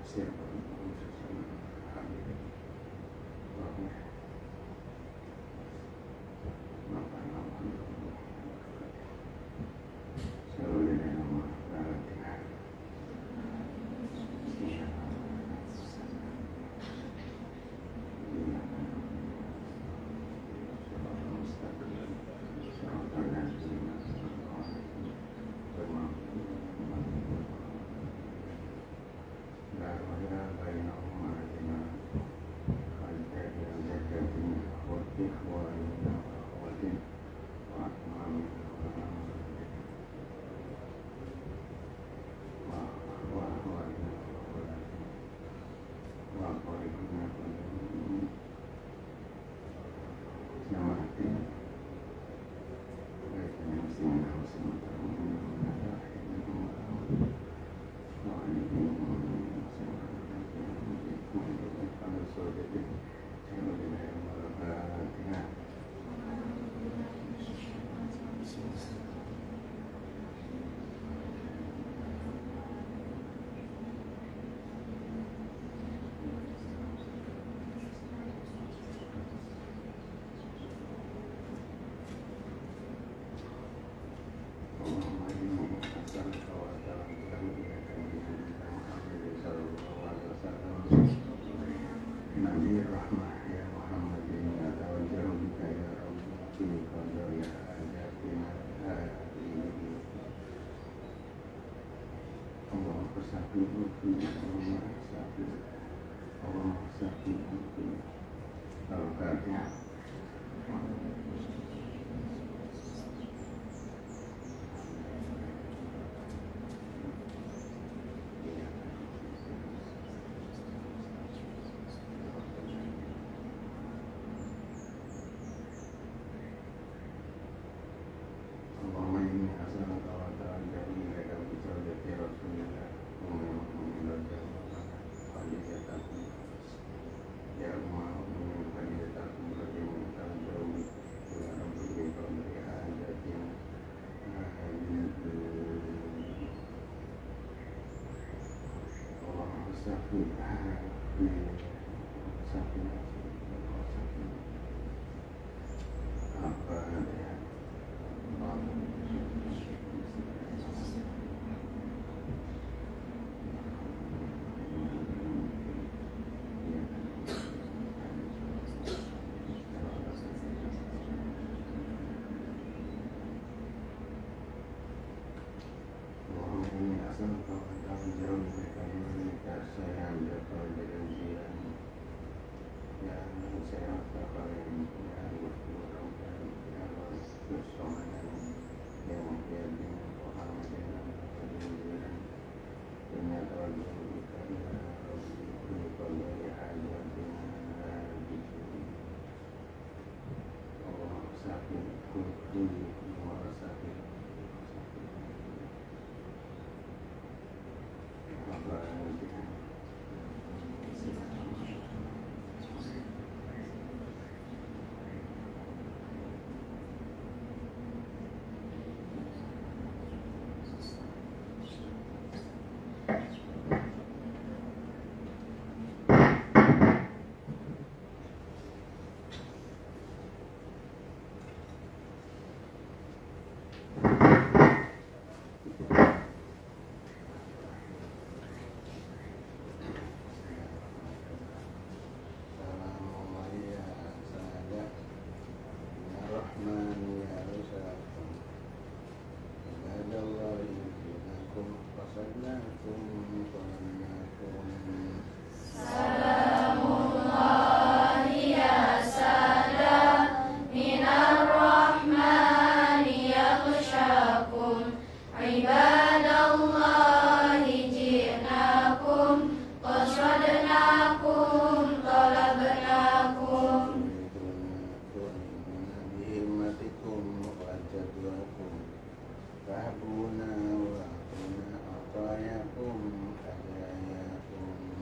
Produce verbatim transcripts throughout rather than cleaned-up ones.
فاهبونا وأعطونا عطاياكم هداياكم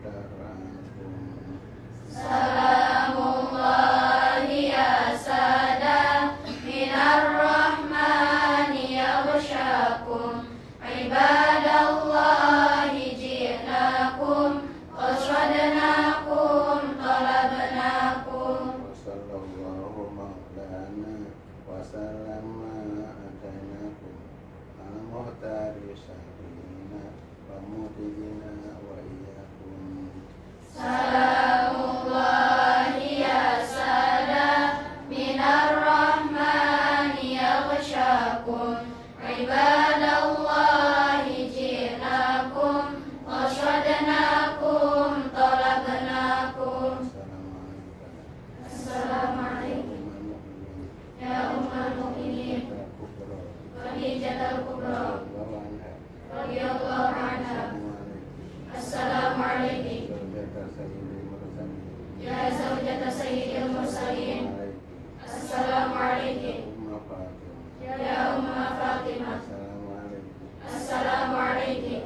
Salamullahi ya sada minar rahmani yaghshakum ibadallahi ji'nakum qasadnakum talabnakum wa sallallahu maulana wa sallama atainakum ala muhtari sayyidina wa mutidina wa iyyakum. Salamullahi ya sada minar rahmani yaghshakum ibadallahi ji'nakum qasadnakum talabnakum. Assalamualaikum ya ummul mukminin Khadijatul Kubra radhiyallahu anha. Assalamualaikum ya zawjata sayyidil mursalin. Assalamualaikum ya umma Fatimah. Assalamualaikum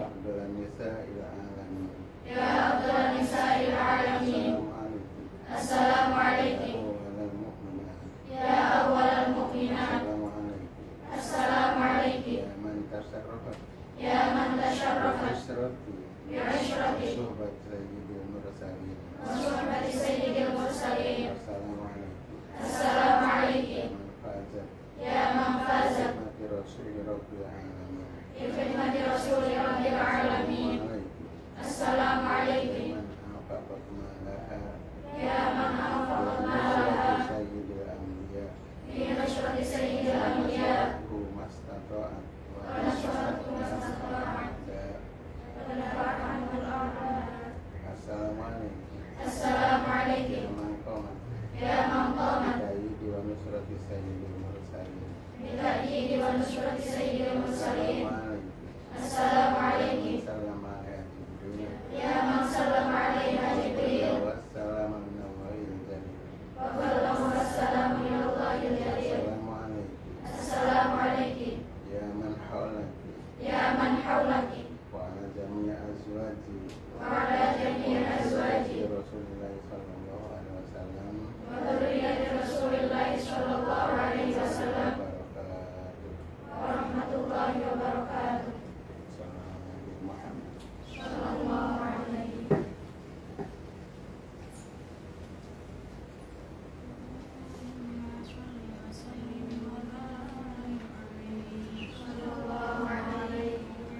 ya afdalan nisa'il alamin. Assalamualaikum ya awwalal mu'minat. Assalamualaikum ya man tasharrafa bi ashrati wa suhbati sayyidil mursalin. Assalamualaikum ya man faza bi khidmati rasuli rabbil alamin. Assalamualaikum ya man anfaqa malaha bi ashrati sayyidil anbiya wa nashratu mastata'at wa nafa'anul a'la. Assalamualaikum ya man qama bi ta'yidi wa nusrati sayyidil mursalin. Assalamualaikum ya man sallama alaiha Jibril wa ballagha assalamu minallahil jalil. Assalamualaikum ya man hawlaki wa ala jami'i azwaji wa ala jami'i azwaji Rasulullah sallallahu alaihi wasallam wa dzurriyyati Rasulillah sallallahu alaihi wasallam. Warahmatullahi wabarakatuh. Sallallahu alaihi sallallahu alaihi.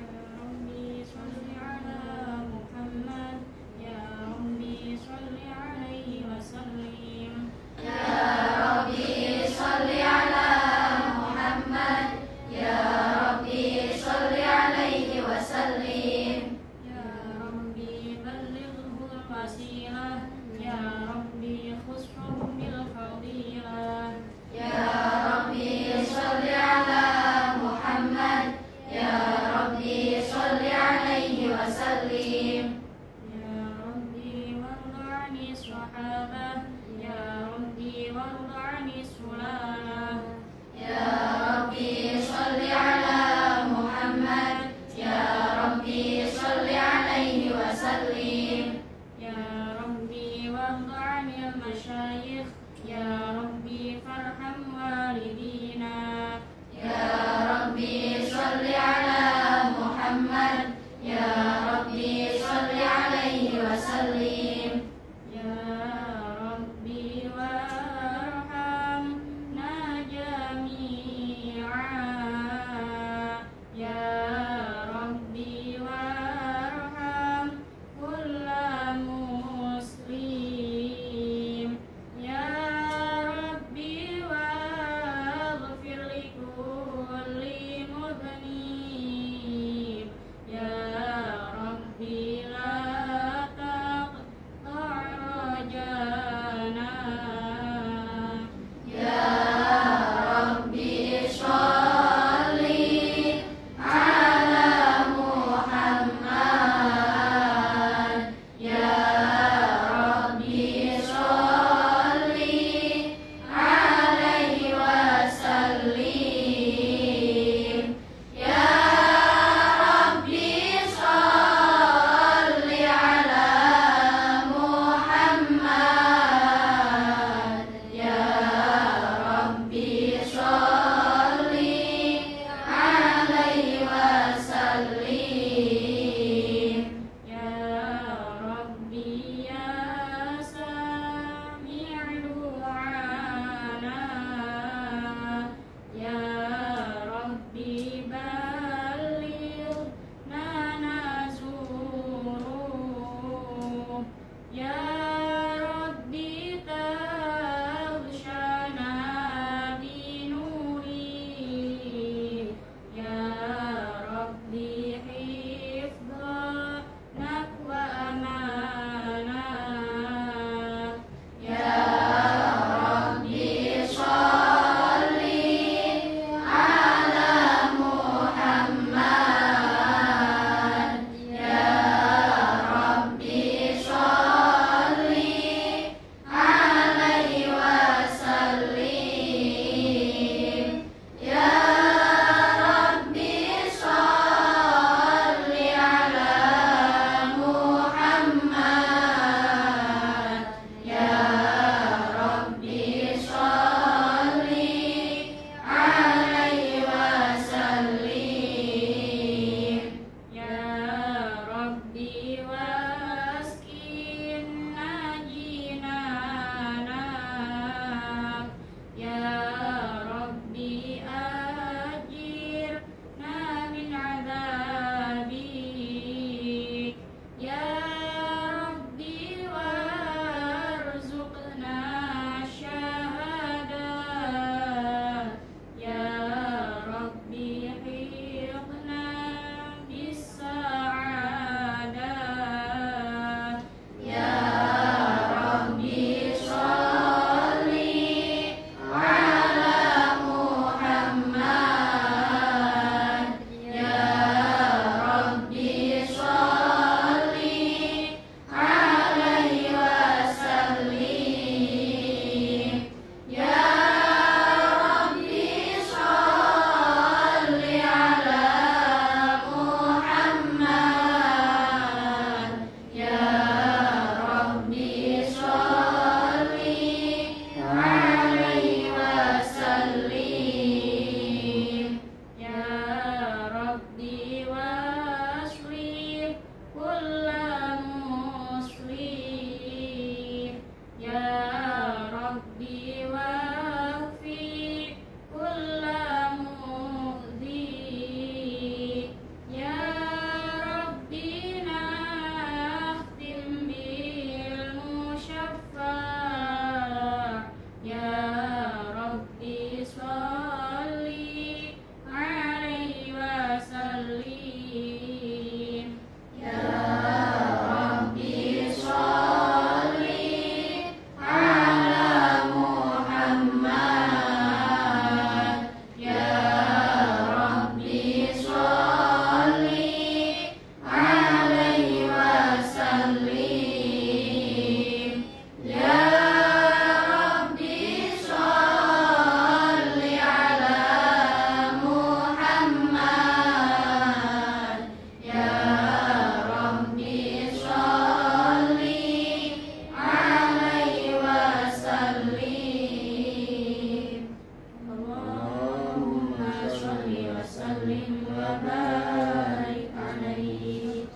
Ya Rabbi sholli ala Muhammad ya Rabbi sholli alaihi wa sallim. Ya Rabbi ballighul wasilah, ya Rabbi khusruhu bil fadilah. Ya Rabbi sholli ala Muhammad ya Rabbi sholli alaihi wa sallim. Ya Rabbi warḍa'ni sahabah, ya Rabbi warḍa'ni sulalah. Ya Rabbi sholli ala Muhammad ya Rabbi sholli alaihi wa sallim. Ya Rabbi warḍa'ni al-masyayikh, ya Rabbi farham walidina. Ya Rabbi sholli ala Muhammad ya Rabbi sholli alaihi wa sallim. Ya Rabbi warhamna jami'a, ya Rabbi warham kulla muslim, ya Rabbi waghfir li kulli mudhnib, ya Rabbi la Ya Rabbi taghshana binuri, Ya Rabbi hifdhanak wa amanak, Ya Rabbi sholli ala Muhammad, Ya Rabbi sholli alaihi wasallim, Ya Rabbi sholli ala Muhammad, Ya Rabbi sholli alaihi wasallim, Ya Rabbi waskinna jinana, Ya Rabbi ajirna min adabik, Ya Rabbi warzuqna syahadah, Ya Rabbi hiqna bis sa'adah, Ya Rabbi sholli ala Muhammad, Ya Rabbi sholli alaihi wasallim, Ya Rabbi sholli ala Muhammad, Ya Rabbi sholli alaihi wasallim, Ya Rabbi waslih kulla muslim, Ya Rabbi waghfir kulla mu'dhi, Ya Rabbi nakhtim bil musyaffa', Ya Rabbi sholli alaihi wasallim, Ya Rabbi sholli ala Muhammad, Ya Rabbi sholli alaihi wasallim, Ya Rabbi sholli ala Muhammad, Ya Rabbi sholli alaihi wasallim. Allahumma sholli wa sallim wa barik alaihi.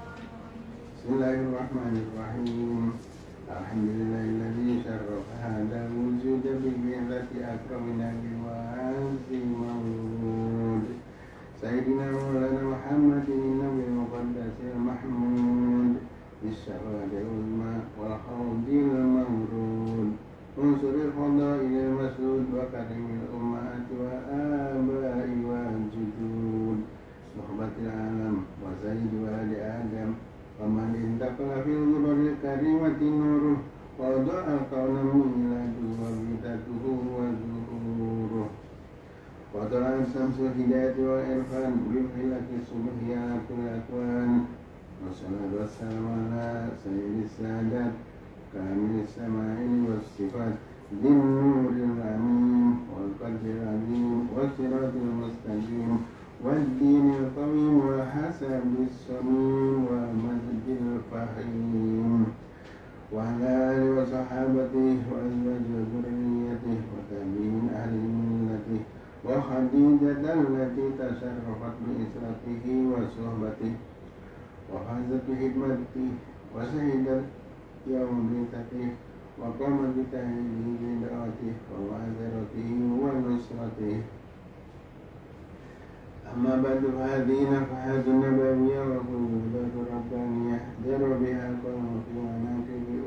Bismillahirrahmanirrahim. Alhamdulillahilladzi syarrafa hadal wujud bi bi'lati akramin nabi wa azim mawlud. Sayyidina Maulana Muhammadin Nabi Muqaddasil Mahmud Bisyawadil ulma wal khawdil mawrud Unsuril khadailil masud wa karimil ummati wa abai wa judud Suhbatil alam wa sayyid wa adi adam wa man intaqala fil zubaril karimati nuruh wa do'a al-qawna miladu wa bidatuhu wa zuhuruh wa do'a samsul hidayati wa irfan bimhilati subhiyatul akwan wa salatu wassalamu ala sayyidis sadat kamil sama'in wa sifat din nuril amin wal qadril azim wa siratil mustaqim والدين القويم وحسب السميم ومسجد الفحيم وعلى آله وصحابته وأزواجه وذريته وتابعين أهل ملته وخديجة التي تشرفت بإسرته وصحبته وفازت بخدمته وشهدت يوم بعثته وقامت بتهيئه بدعوته ومعذرته ونصرته. أما بعد فهذه نفحات نبوية وقلوبات ربانية جرى بها قوم في مناقب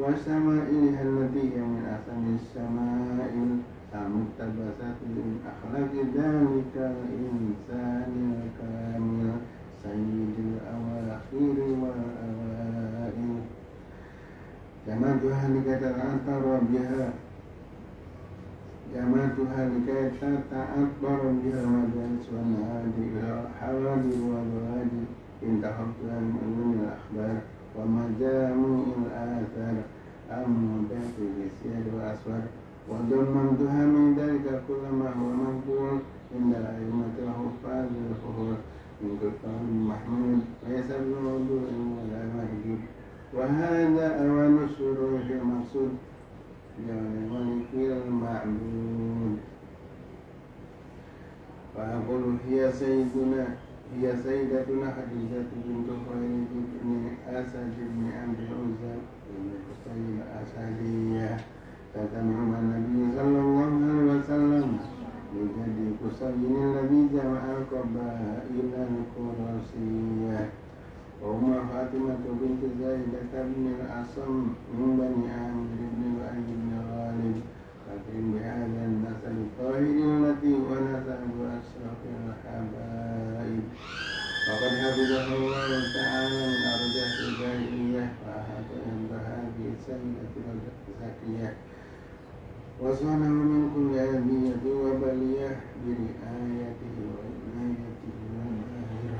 وشمائلها التي هي من أحسن الشمائل المقتبسة من أخلاق ذلك الإنسان الكامل سيد الأواخر والأوائل. جمعتها لكي تتأثر بها جمعتها لكي تتأثر بها المجالس والنوادي والحوادث والبوادي انتخبتها من علوم الأخبار ومجامع الآثار المودات بالسير والأسفار وضمنتها من ذلك كل ما هو مقبول عند الأئمة الحفاظ الفخور من كتاب محمود ليس بموضوع ولا مهجور. وهذا أوان الشروع في المقصود جعل الملك المعبود. فأقول هي سيدنا هي سيدتنا خديجة بنت خويلد بن أسد بن عبد العزى بن قصي الأسدية تتمع النبي صلى الله عليه وسلم لجد قصي الذي جمع القبائل القرشية. وأم فاطمة بنت زيدة بن الأصم من بني عامر بن لؤي بن غالب فاكرم بهذا النسل الطاهر التي ونسب أشرف الحبائب. وقد حفظه الله تعالى من أرجاء الجاهلية فأحاط عند هذه السيدة الزكية وصانه من كل أذية وبلية برعايته وعنايته الباهرة.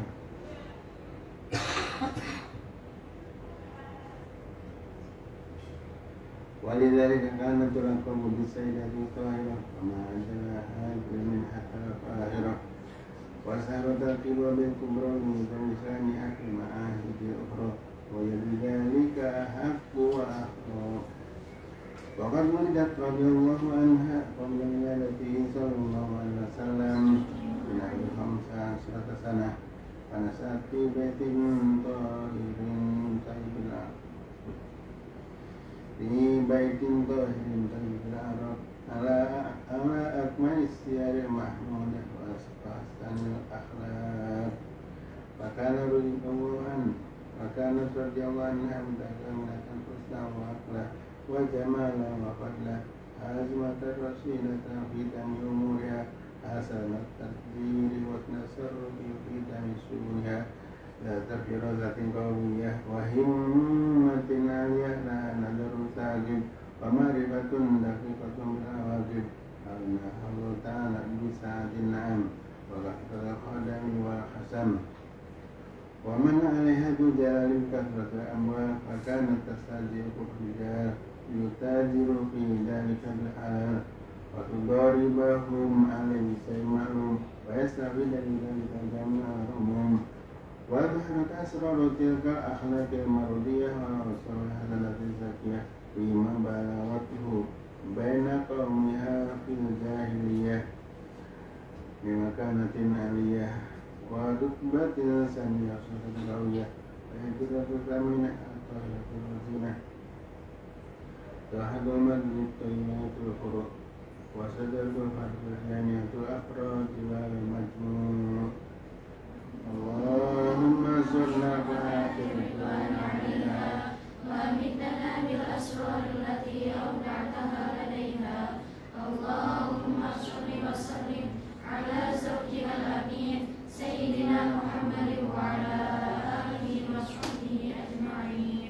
ولذلك كانت تلقب بالسيدة الطاهرة وما أجلاها من حتى القاهرة وسار ترتيب بالكبرى بلسانها في المعاهد الأخرى وهي بذلك أحق وأخرى. وقد ولدت رضي الله عنها قبل ولادته صلى الله عليه وسلم بنحو خمس عشرة سنة فنشأت في بيت طاهر طيب العرب في بيت طاهر طيب العرب على على أكمل السير المحمودة وأحسن الأخلاق. فكان رضي الله عنه وكانت رضي الله عنها متكاملة حسنا وعقلا وجمالا وفضلا عازمة رشيدة في دم أمورها حسن التدبير والتصرف في دم شؤونها ذات فرازة قوية وهمة عالية لها نظر ثاقب ومعرفة دقيقة بالعواقب. أغناها الله تعالى بسعة النعم وغفر الخدم والحسم ومن عليها بجلال كثرة الأموال فكانت تستجيب الرجال يتاجر في ذلك الحال وتضاربهم عليه سيمعهم ويستعبد لذلك جمعهم. وظهرت أسرار تلك الأخلاق المرضية وأسرارها التي الزكية فيما بلغته بين قومها في الجاهلية بمكانة عالية ورتبة سامية صورة قوية وهجرة ثمينة الطاهرة الرزينة تحضمت للطيبات القرى وشجرة الفرد الجامعة الأفراد والمجموع. اللهم زرنا فآخر عليها وأمدنا بالأسرار التي أودعتها لديها. اللهم صل وسلم على زوجها الأمين سيدنا محمد وعلى آله وصحبه أجمعين.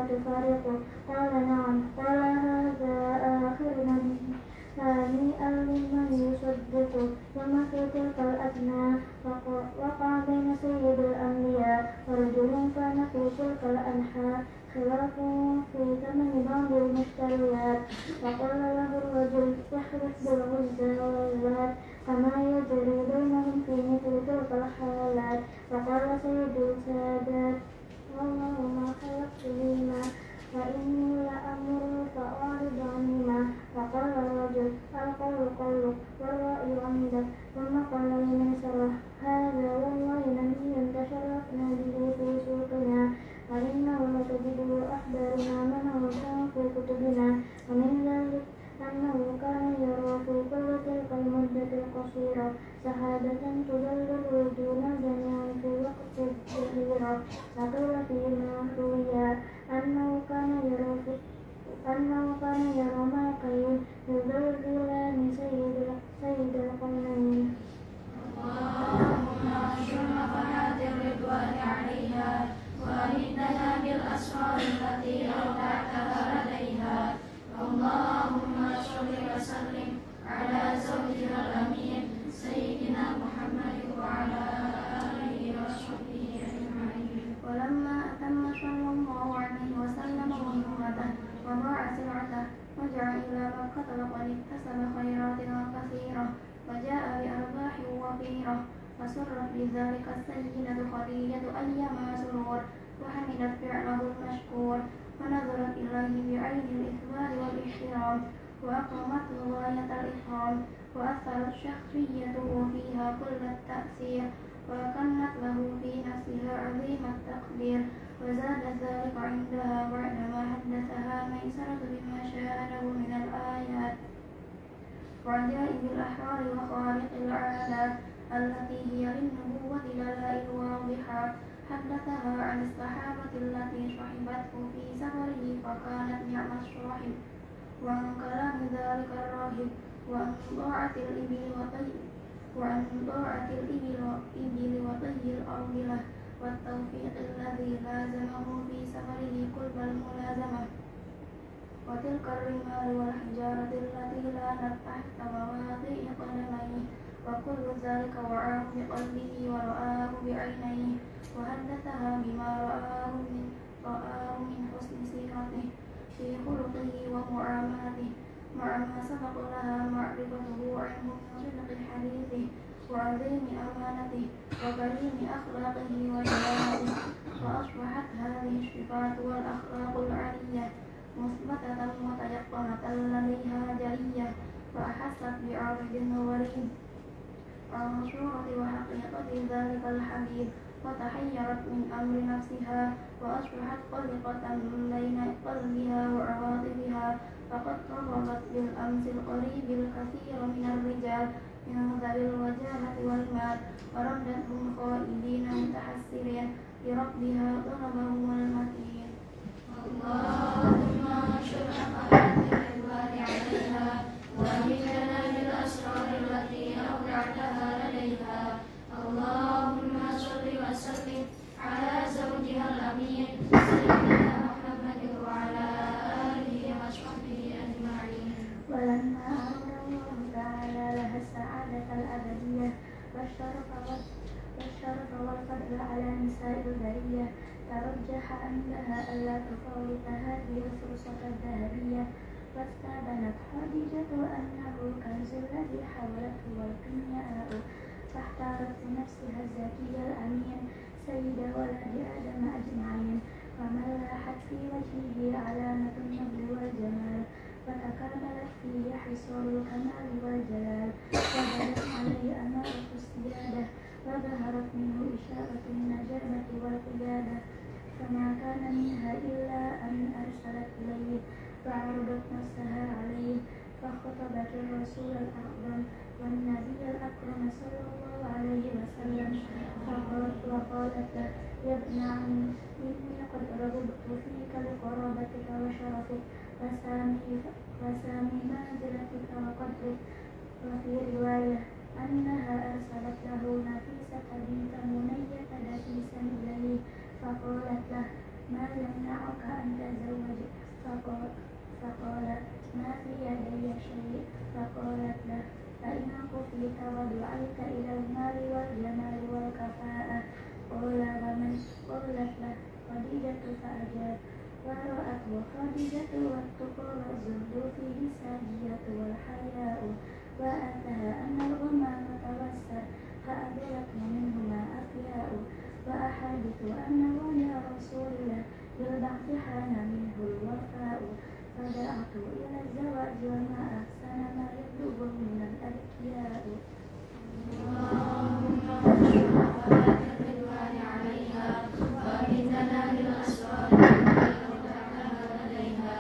تفارقوا؟ قال نعم. قال هذا آخر نبي هنيئا لمن يصدق. ثم في تلك الأثناء وقع بين سيد الأنبياء ورجل كان في تلك الأنحاء خلاف في ثمن بعض المشتريات، فقال له الرجل احلف بالعزى واللات كما يجري بينهم في مثل تلك الحالات. فقال سيد السادات والله ما خلقت لما وإني لأمر فأعرض عنهما. فقال الرجل القول قولك والرأي عندك. ثم قال لميسرة هذا والله نبي تشرفنا به في سوقنا وإنه لتجده أحبارنا منه في كتبنا. ومن ذلك أنه كان يرى في كل تلك المدة القصيرة شهادة تدلل دون جميع في وقت الظهيرة. وقيل فيما روي أنه كان يرى أنه كان يرى ملكين يذللان سيد القومين. اللهم انشر نفحات الرضوان عليها وأمدنا بالأسرار التي أودعتها لديها. اللهم صل وسلم على زوجها الأمين سيدنا محمد وعلى آله وصحبه أجمعين. ولما أتم صلى الله عليه وسلم مهمته وباع سلعته رجع إلى مكة وقد اكتسب خيرات كثيرة وجاء بأرباح وفيرة. فسرت بذلك السيدة خديجة أيما سرور وحمدت فعله المشكور ونظرت إليه بعين الإخبار والاحترام وأقامته غاية الإكرام وأثرت شخصيته فيها كل التأثير وكانت له في نفسها عظيم التقدير. وزاد ذلك عندها بعدما حدثها ميسرة بما شاهده من الآيات وعجائب الأحوال وخارق العادات التي هي للنبوة دلائل واضحات. حدثها عن الصحابة التي صحبته في سفره فكانت نعم الصاحب وعن كلام ذلك الراهب وعن طاعة الإبل وطي وعن طاعة الإبل وطي الأرض له والتوفيق الذي لازمه في سفره قرب الملازمة وتلك الرمال والحجارة التي لانت تحت مواطئ قدميه وكل ذلك وعاه بقلبه ورآه بعينيه. وحدثها بما رآه من رآه من حسن سيرته في خلقه ومعاملته مع ما سبق لها معرفته عنه من صدق حديثه وعظيم أمانته وكريم أخلاقه وديانته. فأصبحت هذه الصفات والأخلاق العالية مثبتة متيقنة لديها جلية فأحست بعرض وريد عن صورة وحقيقة ذلك الحبيب وتحيرت من أمر نفسها وأصبحت قلقة بين قلبها وعواطفها. فقد رغبت بالأمس القريب الكثير من الرجال من ذوي الوجاهة والمال وردتهم خائبين متحسرين لربها طلبهم المتين. اللهم انشر نفحات الرضوان عليها وأمدنا بالأسرار التي أودعتها لديها. اللهم صل وسلم على زوجها الأمين سيدنا محمد وعلى آله وصحبه أجمعين. ولما أراد الله تعالى لها السعادة الأبدية والشرف والشرف والفضل على نساء البرية ترجح عندها ألا تفوت هذه الفرصة الذهبية. واستأذنت خديجة أنه الكنز الذي حولته والكيمياء فاحتارت بنفسها الزكية الأمين سيد ولد آدم أجمعين ومن لاحت في وجهه علامة النبل والجمال فتكاملت فيه حصول الكمال والجلال وبدت عليه أمارة السيادة وظهرت منه إشارة النجابة والقيادة. فما كان منها إلا أن أرسلت إليه فعرضت نفسها عليه فخطبت الرسول الأعظم والنبي الأكرم صلى الله عليه وسلم فقالت وقالت له يا ابن عمي إني قد رغبت فيك لقرابتك وشرفك وسامي منزلتك وقدرك. وفي رواية أنها أرسلت له نفيسة بنت منية دسيسا إليه فقالت له ما يمنعك أن تزوج؟ فقال, فقال ما في يدي شيء. فقالت له فإن كفيت ودعيت إلى المال والجمال والكفاءة. قال ومن؟ قالت له خديجة. فأجاب ورأته خديجة والتقى والزهد فيه الساجية والحياء. وأتها أن الغمام توسل فأدركن منهما أفياء. وأحادث أنه يا رسول الله بالبعث حان منه الوفاء. فدعت إلى الزواج وما أحسن ما يبلغ من الأذكياء. اللهم اشرح ولا الرضوان عليها وأمتنا بالأسرار التي أودعتها لديها.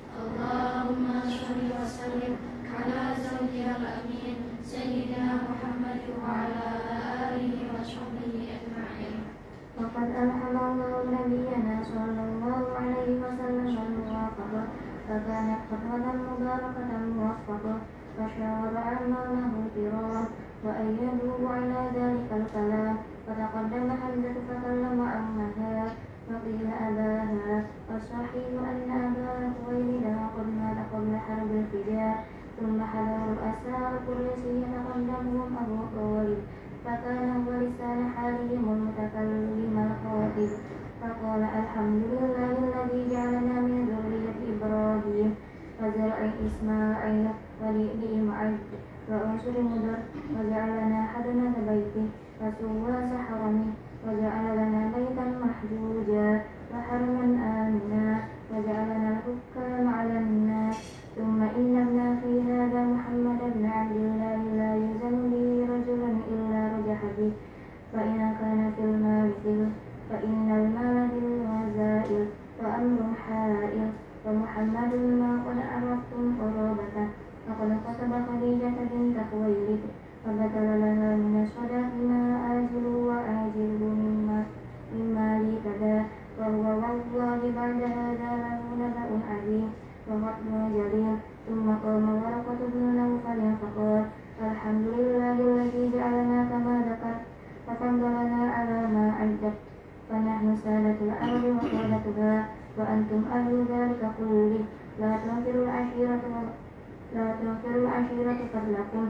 اللهم صل وسلم على زوجها الأمين سيدنا محمد وعلى آله وصحبه أجمعين. وقد ألهم الله نبينا صلى الله عليه وسلم الموافقة فكانت خطوة مباركة موفقة. فشاور أمامه الكرام وأيدوه على ذلك الكلام. فتقدم حمزة فكلم أمها وقيل أباها. والصحيح أن أبا خويلد قد مات قبل حرب الفجار. ثم حضر رؤساء قريش يتقدمهم أبو طالب فكان هو لسان حالهم المتكلم الخاطب. فقال الحمد لله الذي جعلنا من ذرية إبراهيم وزرع إسماعيل ولئم عد وأنصر مدر وجعلنا حضنة بيته وسواس حرمه وجعل لنا بيتا محجوجا وحرما آمنا وجعلنا الحكام على الناس. ثم إن ابن في هذا محمد بن عبد الله لا يزن به رجل إلا رجح به. فإن كان في المال ذل فإن المال ذل وزائل وأمر حائل. ومحمد ما قد عرفتم قرابته وقد خطب خديجة بنت خويلد فبذل لها من الصداق ما آجل وآجل مما مما لي كذا. وهو والله بعد هذا له نبأ عظيم وفضل جليل. ثم قام ورقة بن نوفل فقال الحمد لله الذي جعلنا كما ذكر ففضلنا على ما عدت. فنحن سادة الأرض وقادتها وأنتم أهل ذلك كله. لا تنكروا العشيرة لا تنكروا العشيرة فضلكم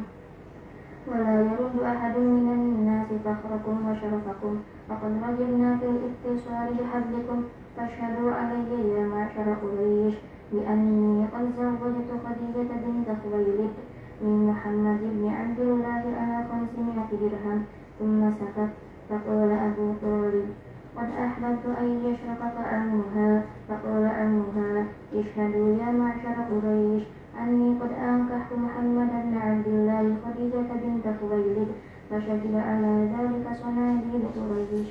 ولا يرد أحد من الناس فخركم وشرفكم. فقد رجبنا في الاتصال بحبلكم فاشهدوا علي يا معشر قريش بأني قد زوجت خديجة بنت خويلد من محمد بن عبد الله على خمسمائة درهم. ثم سكت. فقال أبو طالب قد أحببت أن يشركك عمها. فقال عمها اشهدوا يا معشر قريش أني قد أنكحت محمد بن عبد الله خديجة بنت خويلد. فشهد على ذلك صناديد قريش.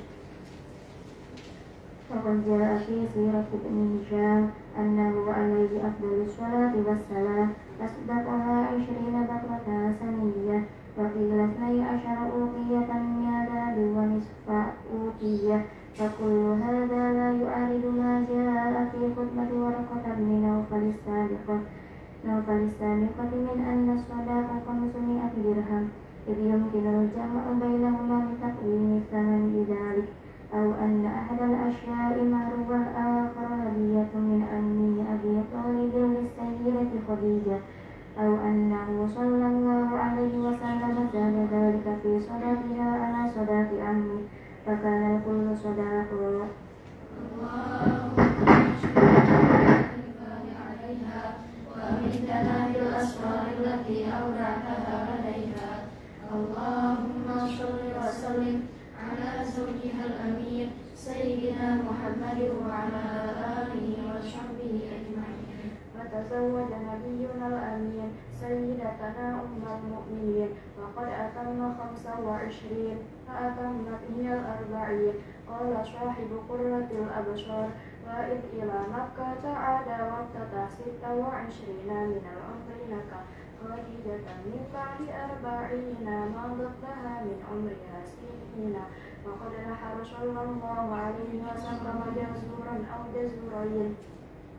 وقد جاء في سيرة ابن هشام أنه عليه أفضل الصلاة والسلام أصدقها عشرين بكرة سنية وقيل اثني عشر أوقية من ذهب ونصف أوقية. فكل هذا لا يعارض ما جاء في خطبة ورقة بن نوفل السابقة نوفل السابقة من أن الصداق خمسمائة درهم إذ يمكن الجمع بينهما بتقويم الثمن بذلك. أو أن أحد الأشياء مهر والآخر هدية من أمي أبي طالب للسيدة خديجة. أو أنه صلى الله عليه وسلم زاد ذلك في صداقها على صداق عمه فكان الكل صداقا. عليها وأمتنا بالأسرار التي أودعتها لديها. اللهم صل وسلم على زوجها الأمين سيدنا محمد وعلى آله وصحبه أجمعين. فتزوج نبينا الأمين سيدتنا أم المؤمنين وقد أتم خمسا وعشرين فأتمت هي الأربعين. قال صاحب قرة الأبصار وإذ إلى مكة عاد وافتتح ستة وعشرين من العمر لك خديجة من بعد أربعين مضت لها من عمرها سنين. وقد نحر صلى الله عليه وسلم جزورا أو جزورين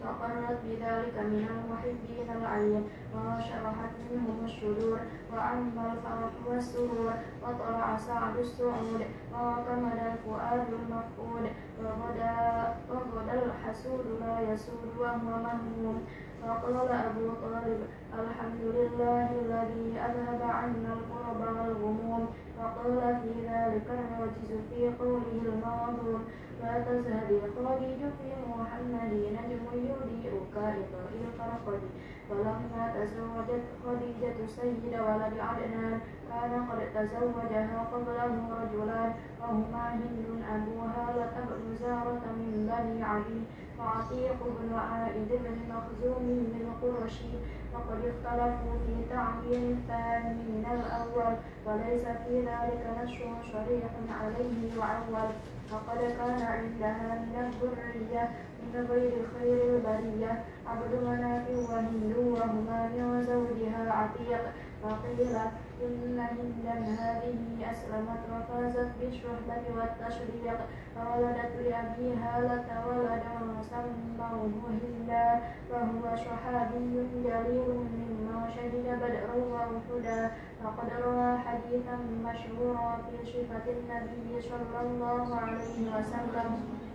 استقرت بذلك من المحبين العين وشرحت منهم الصدور وأما الفرح والسرور وطلع سعد السعود وكمل الفؤاد المفقود وغدا وغدا الحسود لا يسود وهو مهموم. وقال أبو طالب الحمد لله الذي أذهب عنا الكرب والغموم. وقال في ذلك الراجز في قوله المعظوم لا تزهد الخديج في محمد نجم يضيء كإضاء الفرقد. فلما تزوجت خديجة سيد ولد عدنان كان قد تزوجها قبله رجلان وهما هند أبوها لتبع زارة من بني عدي وعتيق بن عائد بن مخزوم من قرشي. وقد اختلفوا في تعيين الثاني من الأول وليس في ذلك نص صريح عليه يعول. وقد كان عندها من الذرية من غير خير البرية عبد مناف وهند وهما من زوجها عتيق. فقيل إن هندا هذه أسلمت وفازت بالشهبة والتشريق فولدت لأبيها لة ولدا سموه هندا وهو صحابي جليل ممن شهد بدرا وأحدا. وقد روى حديثا مشهورا في صفة النبي صلى الله عليه وسلم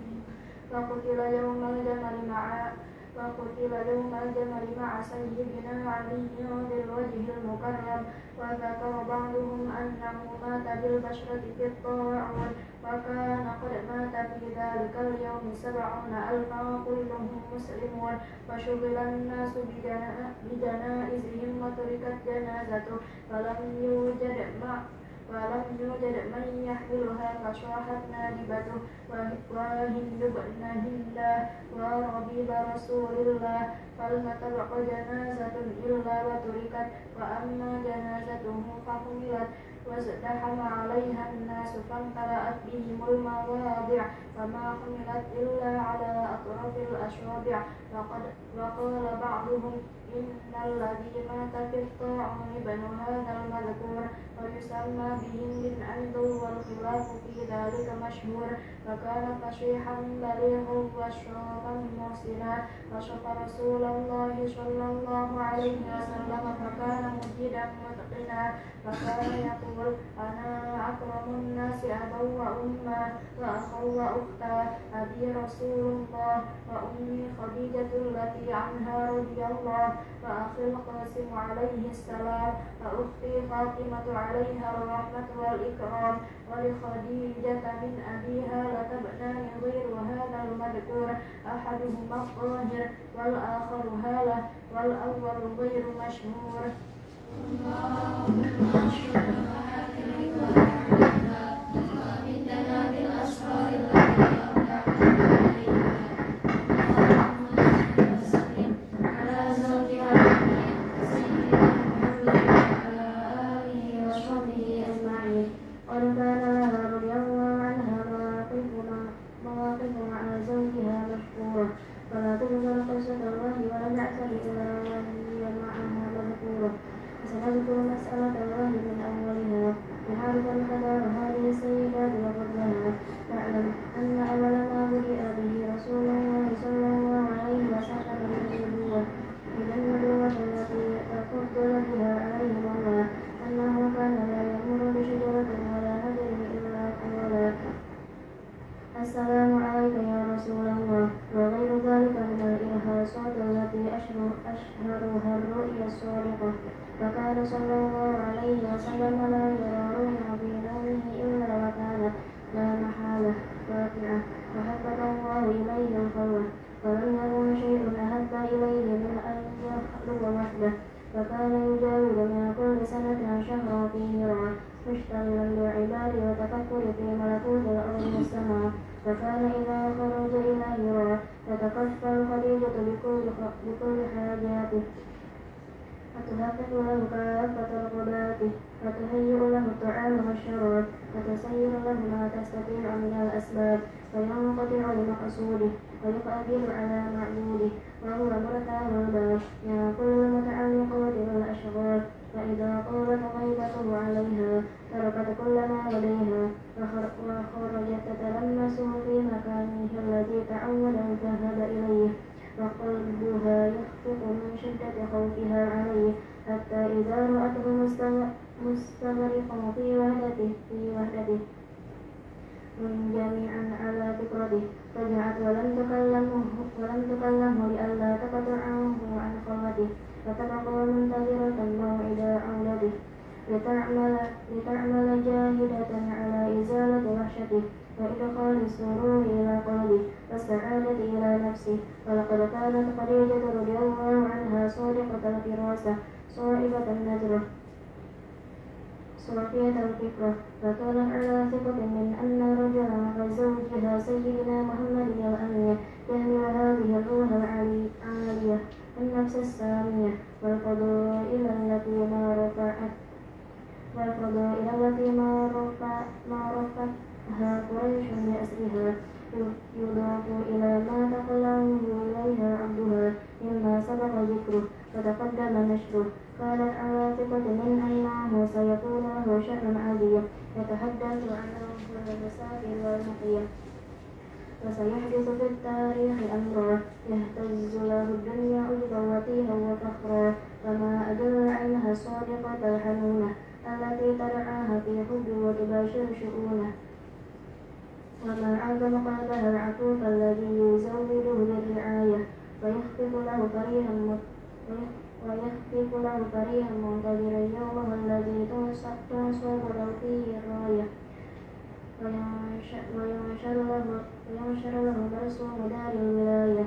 وقتل يوم الجمل مع وقتل يوم الجمل مع سيدنا علي بالوجه المكرم. وذكر بعضهم أنه مات بالبشرة في الطاعون وكان قد مات في ذلك اليوم سبعون ألفا كلهم مسلمون. وشغل الناس بجنائزهم وتركت جنازته فلم يوجد مع ولم يوجد من يحملها فصاحت نادبته وهند بن هندا وربيب رسول الله فلم تبق جنازة إلا وتركت. وأما جنازته فحملت وازدحم عليها الناس فامتلأت بهم المواضع فما حملت إلا على أطراف الأصابع. وقد وقال بعضهم إن الذي مات في الطاعون ابن هذا المذكور ويسمى بهند أيضا والخلاف في ذلك مشهور. فكان فصيحا بليغا وشرابا محسنا وشق رسول الله صلى الله عليه وسلم فكان مجيدا متقنا فكان يقول أنا أكرم الناس أبا وأما وأخا وأختا أبي رسول الله وأمي خديجة التي عنها رضي الله وأخي القاسم عليه السلام وأختي فاطمة عليها الرحمة والإكرام ولخديجة من أبيها لتبنان غير هذا المذكور أحدهما الطاهر والآخر هالة والأول غير مشهور. سنذكر مسألة الله من أولها لنعرف الخبر هذه السيدات وفضلها. نعلم أن أول ما بدأ به رسول الله صلى الله عليه وسلم من النبوة من النبوة التي تفضل بها عليهم الله أنه كان لا يمر بشجرة ولا نذر إلا قال السلام عليك يا رسول الله وغير ذلك من الإرهاصات التي أشهرها الرؤيا الصادقة. فكان صلى الله عليه وسلم لا يرى رؤيا في نومه إلا وكانت لا محالة واقعة وحبب الله إليه الخلوة ولم يكن شيء أحب إليه من أن يخلو وحده. فكان يجاوز من كل سنة شهرا في هراء مشتغلا بالعباد وتفكر في ملكوت الأرض والسماء. فكان إذا خرج إلى هراء تتكفل خديجة بكل, بكل حاجاته وتحقق له كافة رغباته وتهيئ له الطعام والشراب وتسير له ما تستطيع من الأسباب وينقطع لمقصوده ويقبل على معبوده وهو مرتاح البال من كل المتعلقات والأشغال. فإذا طالت غيبته عليها تركت كل ما لديها وخرجت تتلمس في مكانه الذي تعود الذهاب إليه يحبها يخفق من شدة خوفها عليه حتى إذا رأته مستغرقا في وحدته في وحدته جميعا على فكرته رجعت ولم تكلمه ولم تكلمه لئلا تقطعه عن خلوته فتبقى منتظرة موعد عودته لتعمل لتعمل جاهدة على إزالة وحشته وإدخال السرور إلى قلبه والسعادة إلى نفسه. ولقد كانت خديجة رضي الله عنها صادقة الفراسة صائبة النذر صافية الفكرة، فكانت على ثقة من أن رجلا كزوجها سيدنا محمد الأمين يحمل هذه الروح العالية النفس السامية والفضائل التي ما رفعت والفضائل التي ما رفع ما رفعها قريش بأسرها يضاف إلى ما تقلعه إليها عبدها مما سبق ذكره وتقدم نشره. كانت على ثقة من أنه سيكون له شأن عظيم يتحدث عنه المسافر والمقيم، وسيحدث في التاريخ أمرا يهتز له الدنيا عجبا وطيها وفخرا. فما أدل عنها الصادقة الحنونة التي ترعاها في حب وتباشر شؤونه، وما أعظم قلبها العطوف الذي يزوده بالرعاية ويخفق له فريها ويخفق له فريها منتظرا يومه الذي تنصب له فيه الراية وينشر له وينشر له مرسوم دار الولاية.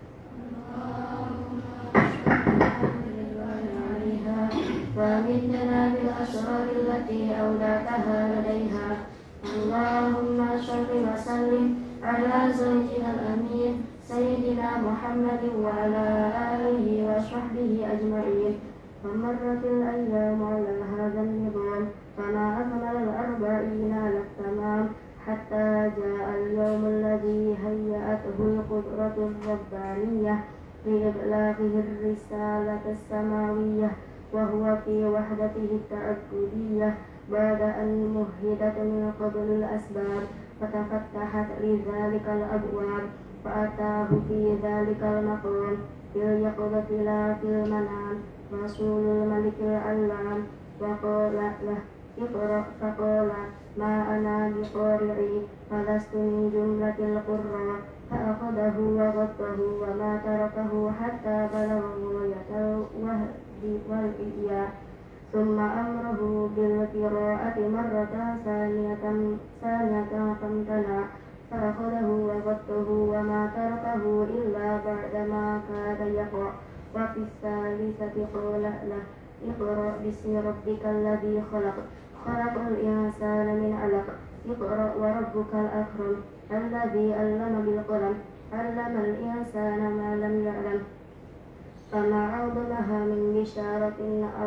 وأمدنا بالأسرار التي أودعتها لديها. اللهم صل وسلم على زوجها الأمين سيدنا محمد وعلى آله وصحبه أجمعين. ومرت الأيام على هذا النظام فما أكمل الأربعين على التمام حتى جاء اليوم الذي هيأته القدرة الربانية لإبلاغه الرسالة السماوية، وهو في وحدته التعبدية بعد أن مهدت من قبل الأسباب فتفتحت لذلك الأبواب، فأتاه في ذلك المقام في اليقظة لا في المنام رسول الملك العلام وقال له اقرأ، فقال ما أنا بقارئ فلست من جملة القراء، فأخذه وغطه وما تركه حتى بلغ غاية الوهد والإياء، ثم أمره بالقراءة مرة ثانية ثانية فامتنع، فأخذه وغطه وما تركه إلا بعدما كاد يقع، وفي الثالثة قال له اقرأ باسم ربك الذي خلق خلق الإنسان من علق، اقرأ وربك الأكرم الذي علم بالقلم علم الإنسان ما لم يعلم. فما أعظمها من بشارة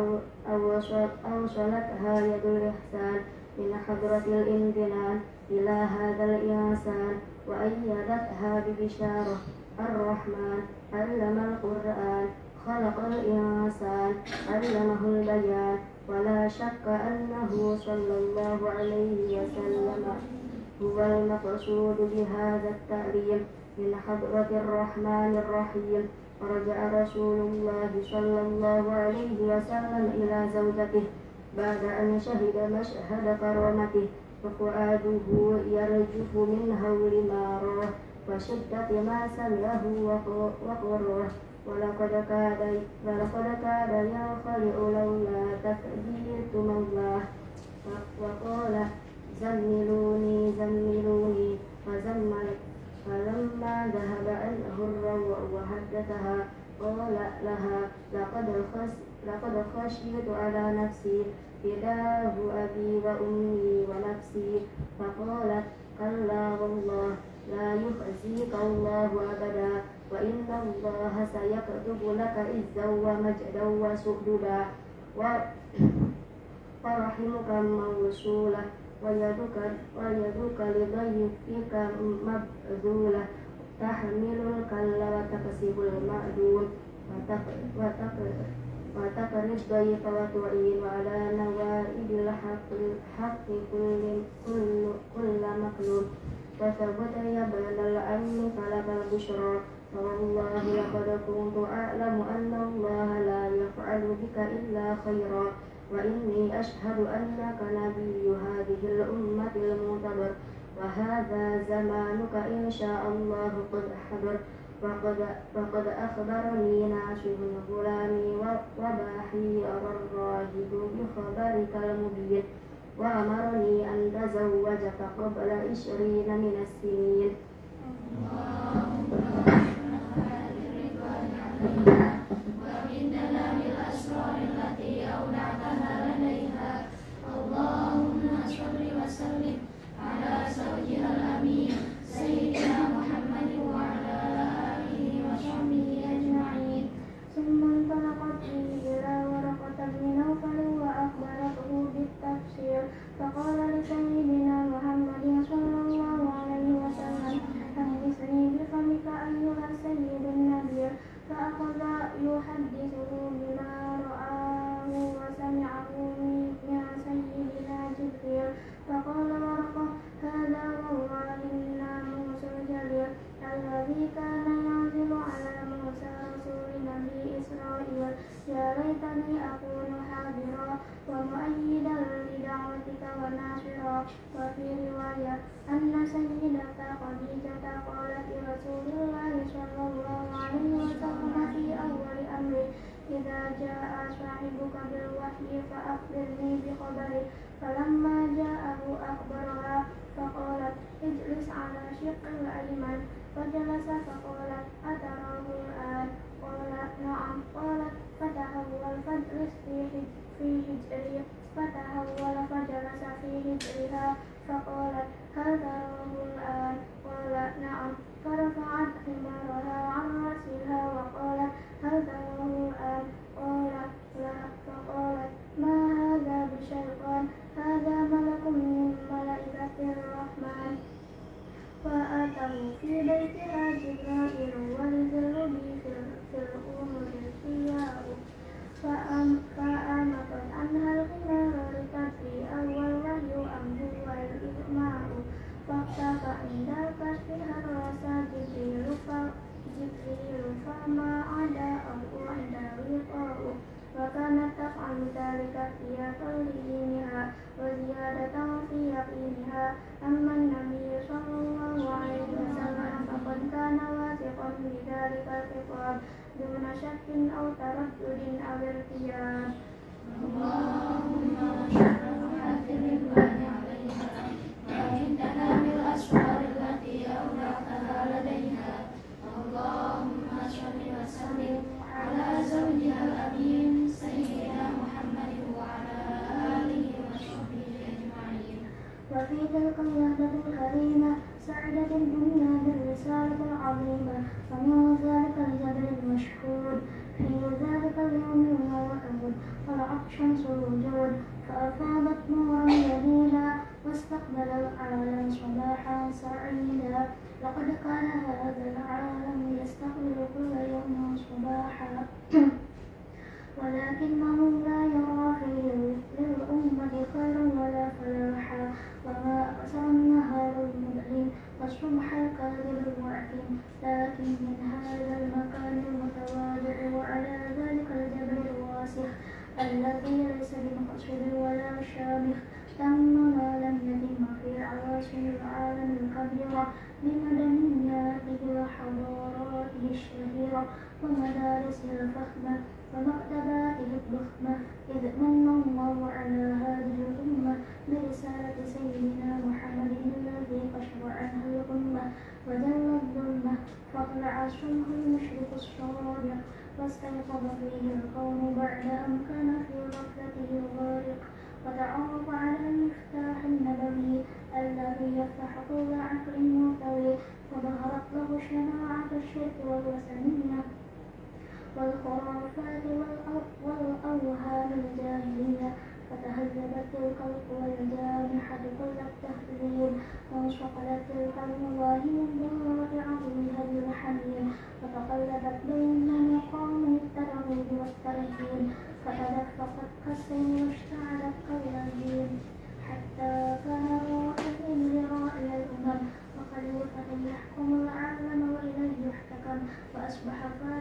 أوصلتها يد الإحسان من حضرة الامتنان إلى هذا الإنسان، وأيدتها ببشارة الرحمن علم القرآن خلق الإنسان علمه البيان. ولا شك أنه صلى الله عليه وسلم هو المقصود بهذا التعليم من حضرة الرحمن الرحيم. ورجع رسول الله صلى الله عليه وسلم إلى زوجته بعد أن شهد مشهد كرامته، وفؤاده يرجف من هول ما راه وشدة ما سمعه وقراه، ولقد كاد ولقد كاد ينخلع لولا تثبيت مولاه، وقال زملوني زملوني فزمل. فلما ذهب عنه الروع وحدثها قال لها لقد خش لقد خشيت على نفسي فداه أبي وأمي ونفسي، فقالت كلا والله لا يخزيك الله أبدا، وإن الله سيكتب لك عزا ومجدا وسؤددا، ورحمك موصولة ويدك, ويدك لضيفك مبذولة، تحمل الكل وتكسب المأدون وتقري الضيف وتعين وعلى نوائب الحق الحق كل, كل, كل مكلوب، وثبت يا بن العم فلك البشرى، فوالله لقد كنت أعلم أن الله لا يفعل بك إلا خيرا وإني أشهد أنك نبي هذه الأمة المعتبر وهذا زمانك إن شاء الله قد حضر وقد, وقد أخبرني ناشد الغلام وباحي والراهب بخبرك المبين وأمرني أن تزوجك قبل عشرين من السنين. ومن دلال الأسرار التي أودعتها لديها اللهم صل وسلم على زوجها الأمين سيدنا محمد وعلى آله وصحبه أجمعين. ثم انطلقت به إلى ورقة بن نوفل وأخبرته بالتفسير فقال لسيدنا محمد صلى الله عليه وسلم حدثني بفمك أيها السيد النبي فأخذ يحدثه بما رآه وسمعه من سيدنا جبريل فقال ورقة هذا والله الناموس الجليل الذي كان ينزل على موسى رسول بني إسرائيل يا ليتني أكون حاضرا ومؤيدا لدعوتك وناصرا. وفي رواية أن سيدة خديجة قالت لرسول الله صلى الله عليه وسلم في أول أمره إذا جاء صاحبك بالوحي فأخبرني بخبره فلما جاءه أخبرها فقالت اجلس على شق الأيمن فجلس فقالت أتراه الآن؟ قال نعم. قالت فتحول فاجلس في حجري فتحول فجلس في حجرها فقالت هل تراه الآن؟ قال نعم. فرفعت حمارها عن رأسها وقالت هل تراه الآن؟ قال لا. فقالت ما هذا بشيطان هذا ملك من ملائكة الرحمن. فأتوا في بيتها جبرائيل ونزل به في الأمور الخيار فأمطت عنها الغمار لتدري أول وحي أم هو الإغماء فاختفى عند الكشف هرس جبريل جبريل فما عدا أو عند لقاء وكانت تفعل ذلك احتياطا لدينها وزيادة في يقينها. أما النبي صلى الله عليه وسلم فقد كان واثقا بذلك الخطاب دون شك أو تردد أو ارتياب. اللهم اشرف حاتم الرضوان عليها ومن دلال الأسرار التي أودعتها لديها اللهم صل وسلم على زوجها الأمين سيدنا محمد وعلى آله وصحبه أجمعين. وفي تلك الوحدة الكريمة سعدت الدنيا بالرسالة العظيمة ومن ذلك الجبل المشهود في ذلك اليوم الموعود طلعت شمس الوجود فأفاضت نورا يمينا واستقبل العالم صباحا سعيدا. لقد كان هذا العالم يستقبل كل يوم صباحا ولكنه لا يرى فيه للأمة خيرا ولا فلاحا وما أقسى النهار المظلم والصبح الكاذب الوعد لكن من هذا المكان المتواضع وعلى ذلك الجبل الواسع الذي ليس بمقصود ولا شامخ تم ما لم يتم في عواصم العالم الكبيرة بمدنياته وحضاراته الشهيرة ومدارسه الفخمة ومكتباته الضخمة إذ من الله على هذه الأمة برسالة سيدنا محمد الذي كشف عنها الأمة وذل الظلمة فطلع الشمس المشرق الصادق واستيقظ فيه القوم بعد أن كان في غفلته الغارق وتعرف على المفتاح النبوي الذي يفتح كل عقل مرتوي وظهرت له شناعة الشرك والوثنية والخرافات والأوهام الجاهلية فتهذبت تلك القوى الجامحة كل التهذيب وانشقلت تلك المواهب الضارعة عقلها بالحنين وتقلبت بين مقام الترغيب والترهيب فتدفقت كالسيل واشتعلت كاللهيب حتى كان راعي لراعي الأمم وخليفة يحكم العالم وإليه يحتكم وأصبح فارس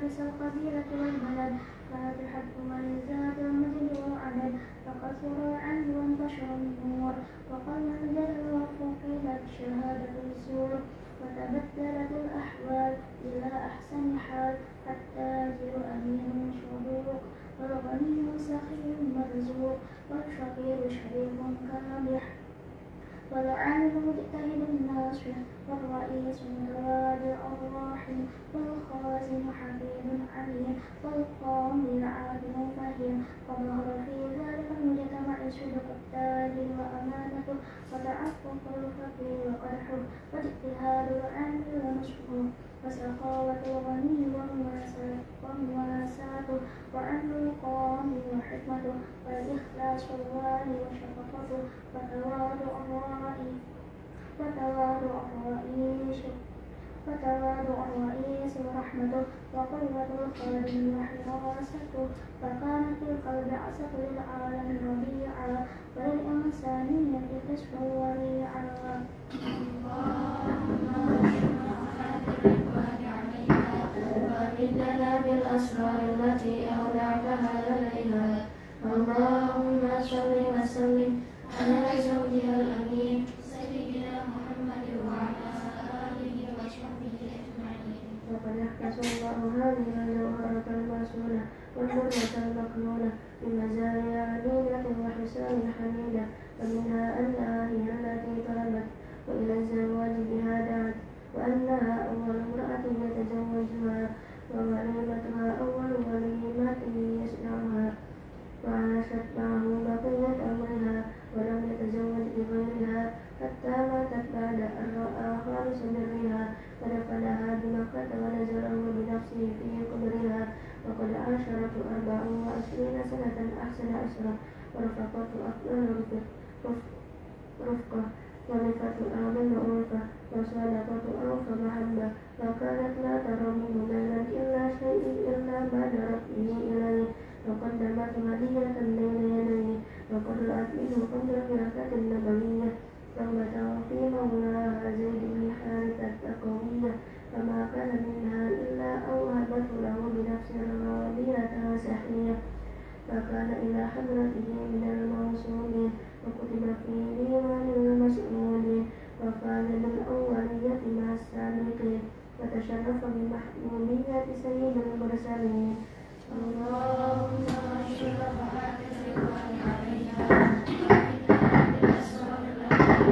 ليس القبيلة والبلد لا تحب ميزات المجد والعدد فقصر العلم وانتشر النور وقل الجهل وفقدت شهادة الزور وتبدلت الأحوال إلى أحسن حال التاجر أمين صدوق والغني سخي مرزوق والفقير شريف كامح والعالم مجتهد ناصح والرئيس متواضع الراحم والخازن حفيظ عليم والقاضي عادل فهيم فظهر في ذلك المجتمع صدق التاجر وأمانته وتعفف الفقير وقدحه واجتهاد العالم ونصحه وسخاوة الغني ومواساته وعدل القاضي وحكمته والإخلاص والوالي وشفقته وتواضع الرئيس وتواضع الرئيس وتواضع الرئيس ورحمته وقوة الخادم وحراسته فكانت القلب عسف للعالم ربيعا وللإنسانية كسفا وريعا. وأمدنا بالأسرار التي أودعتها لديها اللهم صل وسلم على زوجها الأمين سيدنا محمد وعلى آله وصحبه أجمعين. وقد يحفظ الله هذه الجوهرة المسؤولة والمرة المكنونة بمزايا عديدة وحسان حميدة ومنها أنها هي التي طلبت وإلى الزواج بها دعت وأنها أول امرأة يتزوجها ووليمتها أول وليمة يصنعها وعاشت معه بقية أمرها ولم يتزوج بغيرها حتى ماتت بعد أن رأى خالص برها ودفنها بمكة ونزله بنفسه في قبرها وقد عاشرت أربع وعشرين سنة أحسن عشرة ورفقته أفضل رفقة ورفة أعظم ألفة وصدقة أوفى محبة وكانت لا ترى منه ميلا إلا شيء إلا بادرت به إليه وقدمت هدية بين يديه وقد رأت منه قدر بركة النبوية رغبة في مولاها زيد بن حارثة قوية فما كان منها إلا أوهبته له بنفس راضية سحية فكان إلى حضرته من الموصولين وكتب في ديوان المسؤولين وفاز بالأولية مع السابقين وتشرف بمحبوبية سيد المرسلين. اللهم اشرف هذه الرضوان عليها وإنا بالأسرار التي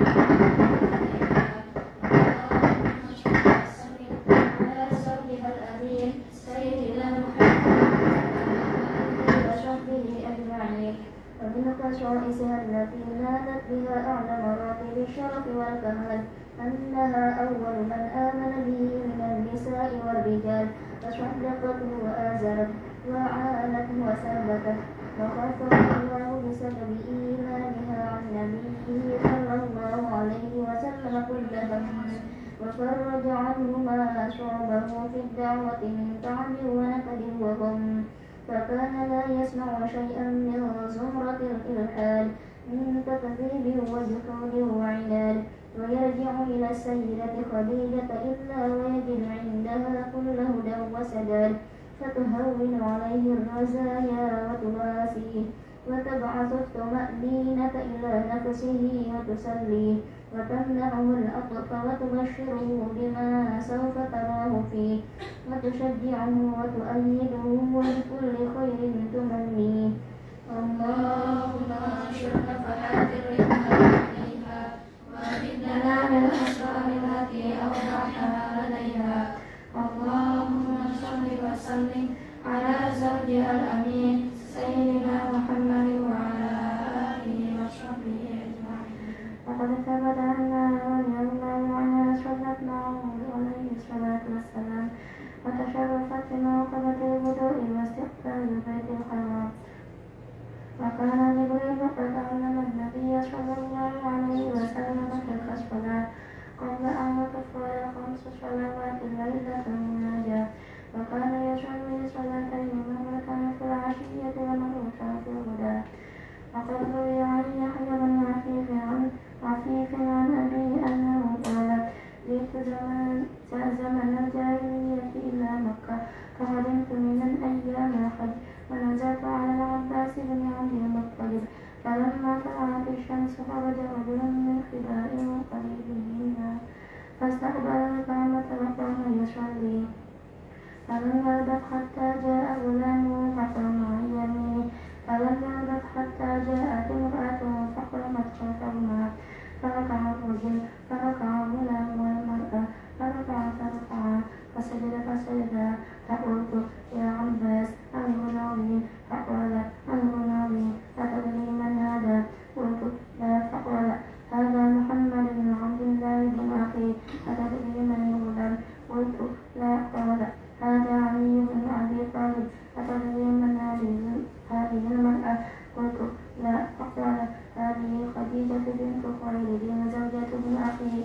اللهم اشرف وسلم على زوجها الأمين سيدنا محمد وآله وصحبه أجمعين. ومن خصائصها التي نالت بها أعلى مراتب الشرف والكمال أنها أول من آمن به من النساء والرجال فصدقته وآزرته وعانته وثبته وخافه الله بسبب إيمانها عن نبيه صلى الله عليه وسلم كل هم وفرج عنه ما أصابه في الدعوة من تعب ونكد وغم فكان لا يسمع شيئا من زمرة الإلحاد من تكذيب وجحود وعناد ويرجع إلى السيدة خديجة إلا ويجد عندها كل هدى وسداد فتهون عليه الرزايا وتواسيه وتبعث الطمأنينة إلى نفسه وتسليه وتمنعه الأطف وتبشره بما سوف تراه فيه وتشجعه وتؤيده بكل خير تمنيه. اللهم اشرف هذه الرضوان عليها وأمدنا بالأسرار التي أودعتها لديها اللهم صل وسلم على زوجها الأمين سيدنا محمد وعلى آله وصحبه أجمعين. وقد ثبت أنها رضي الله عنها صلت معه عليه الصلاة والسلام وتشرفت بموقبة البدوء واستقبال البيت الحرام وكان جبريل قد علم النبي صلى الله عليه وسلم تلك الصلاة قبل أن تفرض خمس صلوات ليلة المناجاة وكان يصلي صلاتين مرة في العشية ومرة في الغداة أيام الحج ونزلت على العباس بن عبد المطلب فلما طلعت الشمس خرج رجل من خباء قريب منا فاستقبل الكعبة وقام يصلي فلم يلبث حتى جاء غلامه فقام عن يمينه فلم يلبث حتى جاءت امرأة فقامت خلفهما فركع الرجل فركع الغلام والمرأة فركع فركعا فسجد فسجدا فقلت يا عباس الغناوي فقال الغناوي أتدري من هذا؟ قلت لا فقال هذا محمد بن عبد الله بن أخي أتدري من الغلام؟ قلت لا قال هذا علي بن أبي طالب أتدري من هذه المرأة؟ قلت لا فقال هذه خديجة بنت خويلد زوجة ابن أخي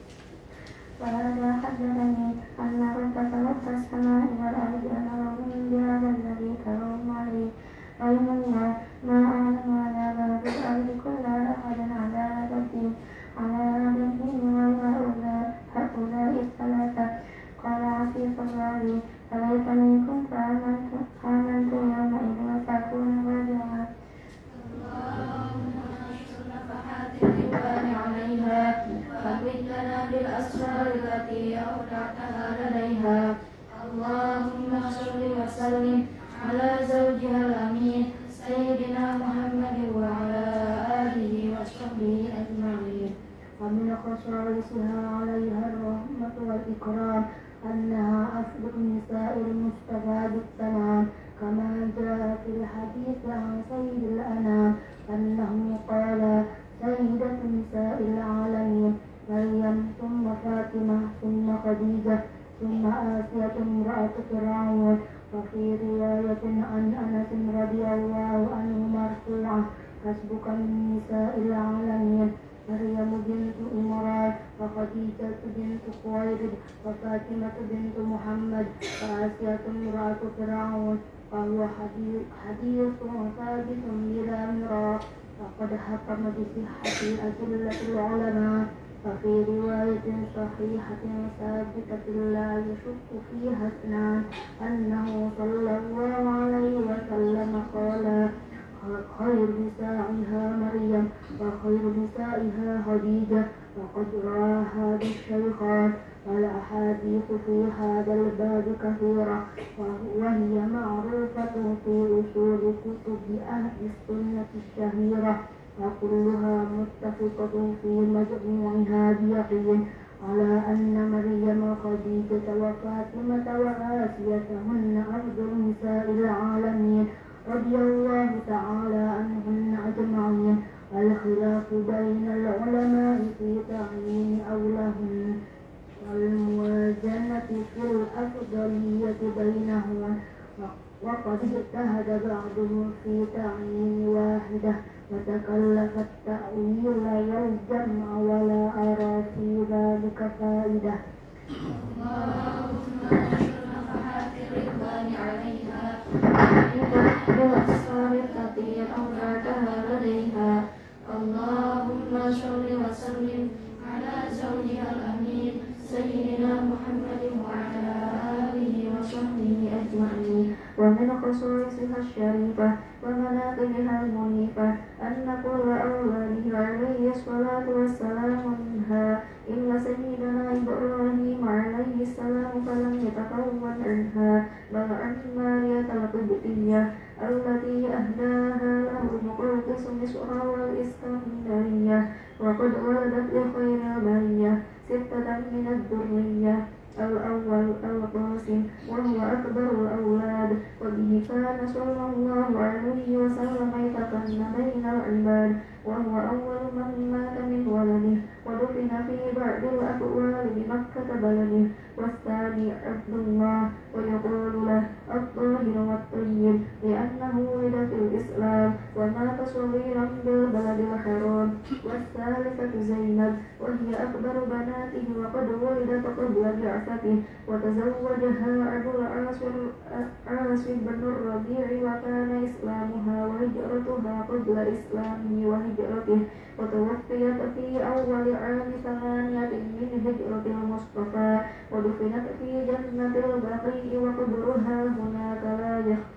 وهذا حدثني أن ربك رب السماء والأرض أمرهم بهذا الذي ترون عليه أيم الله ما أعلم على باب الأرض كلها أحدا على هذا الدين على هذا الدين وهؤلاء هؤلاء الثلاثة. قال عفيف الراوي فليتني كنت آمنت آمنت يومئذ فأكون راجعا. اللهم انشر نفحات الرضوان عليها فاكتب لنا بالأسرار التي أودعتها لديها. اللهم صل وسلم على زوجها الأمين سيدنا محمد وعلى آله وصحبه أجمعين. ومن خصائصها عليها الرحمة والإكرام أنها أفضل نساء المصطفى بالتمام كما جاء في الحديث عن سيد الأنام أنه قال سيدة نساء العالمين مريم ثم فاطمة ثم خديجة ثم آسية امرأة فرعون. وفي رواية عن أنس رضي الله عنه مرفوعة حسبك من نساء العالمين مريم بنت عمران وخديجة بنت خويلد وفاطمة بنت محمد وآسية امرأة فرعون. وهو حديث ثابت بلا مراء وقد حكم بصحة أدلة العلماء. وفي رواية صحيحة ثابتة لا يشك فيها اثنان أنه صلى الله عليه وسلم قال خير نسائها مريم وخير نسائها خديجة. وقد روى هذا الشيخان والأحاديث في هذا الباب كثيرة وهي معروفة في أصول كتب أهل السنة الشهيرة وكلها متفقة في مجموعها بيقين على أن مريم وخديجة وفاطمة وآسية هن أفضل نساء العالمين رضي الله تعالى عنهن أجمعين. والخلاف بين العلماء في تعيين أولهن والموازنة في الأفضلية بينهن وقد اجتهد بعضهم في تعيين واحدة وتكلف التأويل والجمع ولا أرى في ذلك فائدة. اللهم انشر نفحات الرضوان عليها بالأسرار التي أودعتها لديها. اللهم صل وسلم على زوجها الأمين سيدنا محمد وعلى آله وصحبه أجمعين. ومن خصائصها الشريفة ومناقبها المنيفة أن كل أولاده عليه الصلاة والسلام منها إلا سيدنا إبراهيم عليه السلام فلم يتكون عنها بل عن مارية القبطية التي أهداها له مقوقس مصر والإسكندرية. وقد ولدت لخير البرية ستة من الذرية. الأول القاسم وهو أكبر الأولاد وبه كان صلى الله عليه وسلم يتكن بين العباد وهو أول من مات من ولده ودفن في بعض الأقوال بمكة بلده. والثاني عبد الله ويقول له الطاهر والطيب لأنه ولد في الإسلام ومات صغيرا بالبلد الحرام. والثالثة زينب وهي أكبر بناته وقد ولدت قبل بعثته وتزوجها أبو العاص بن الربيع وكان إسلامها وهجرتها قبل إسلامه وهجرته وتوفيت في أول عام ثمانية من هجرة المصطفى ودفنت في جنة البقيع وقبرها هناك لا يخفى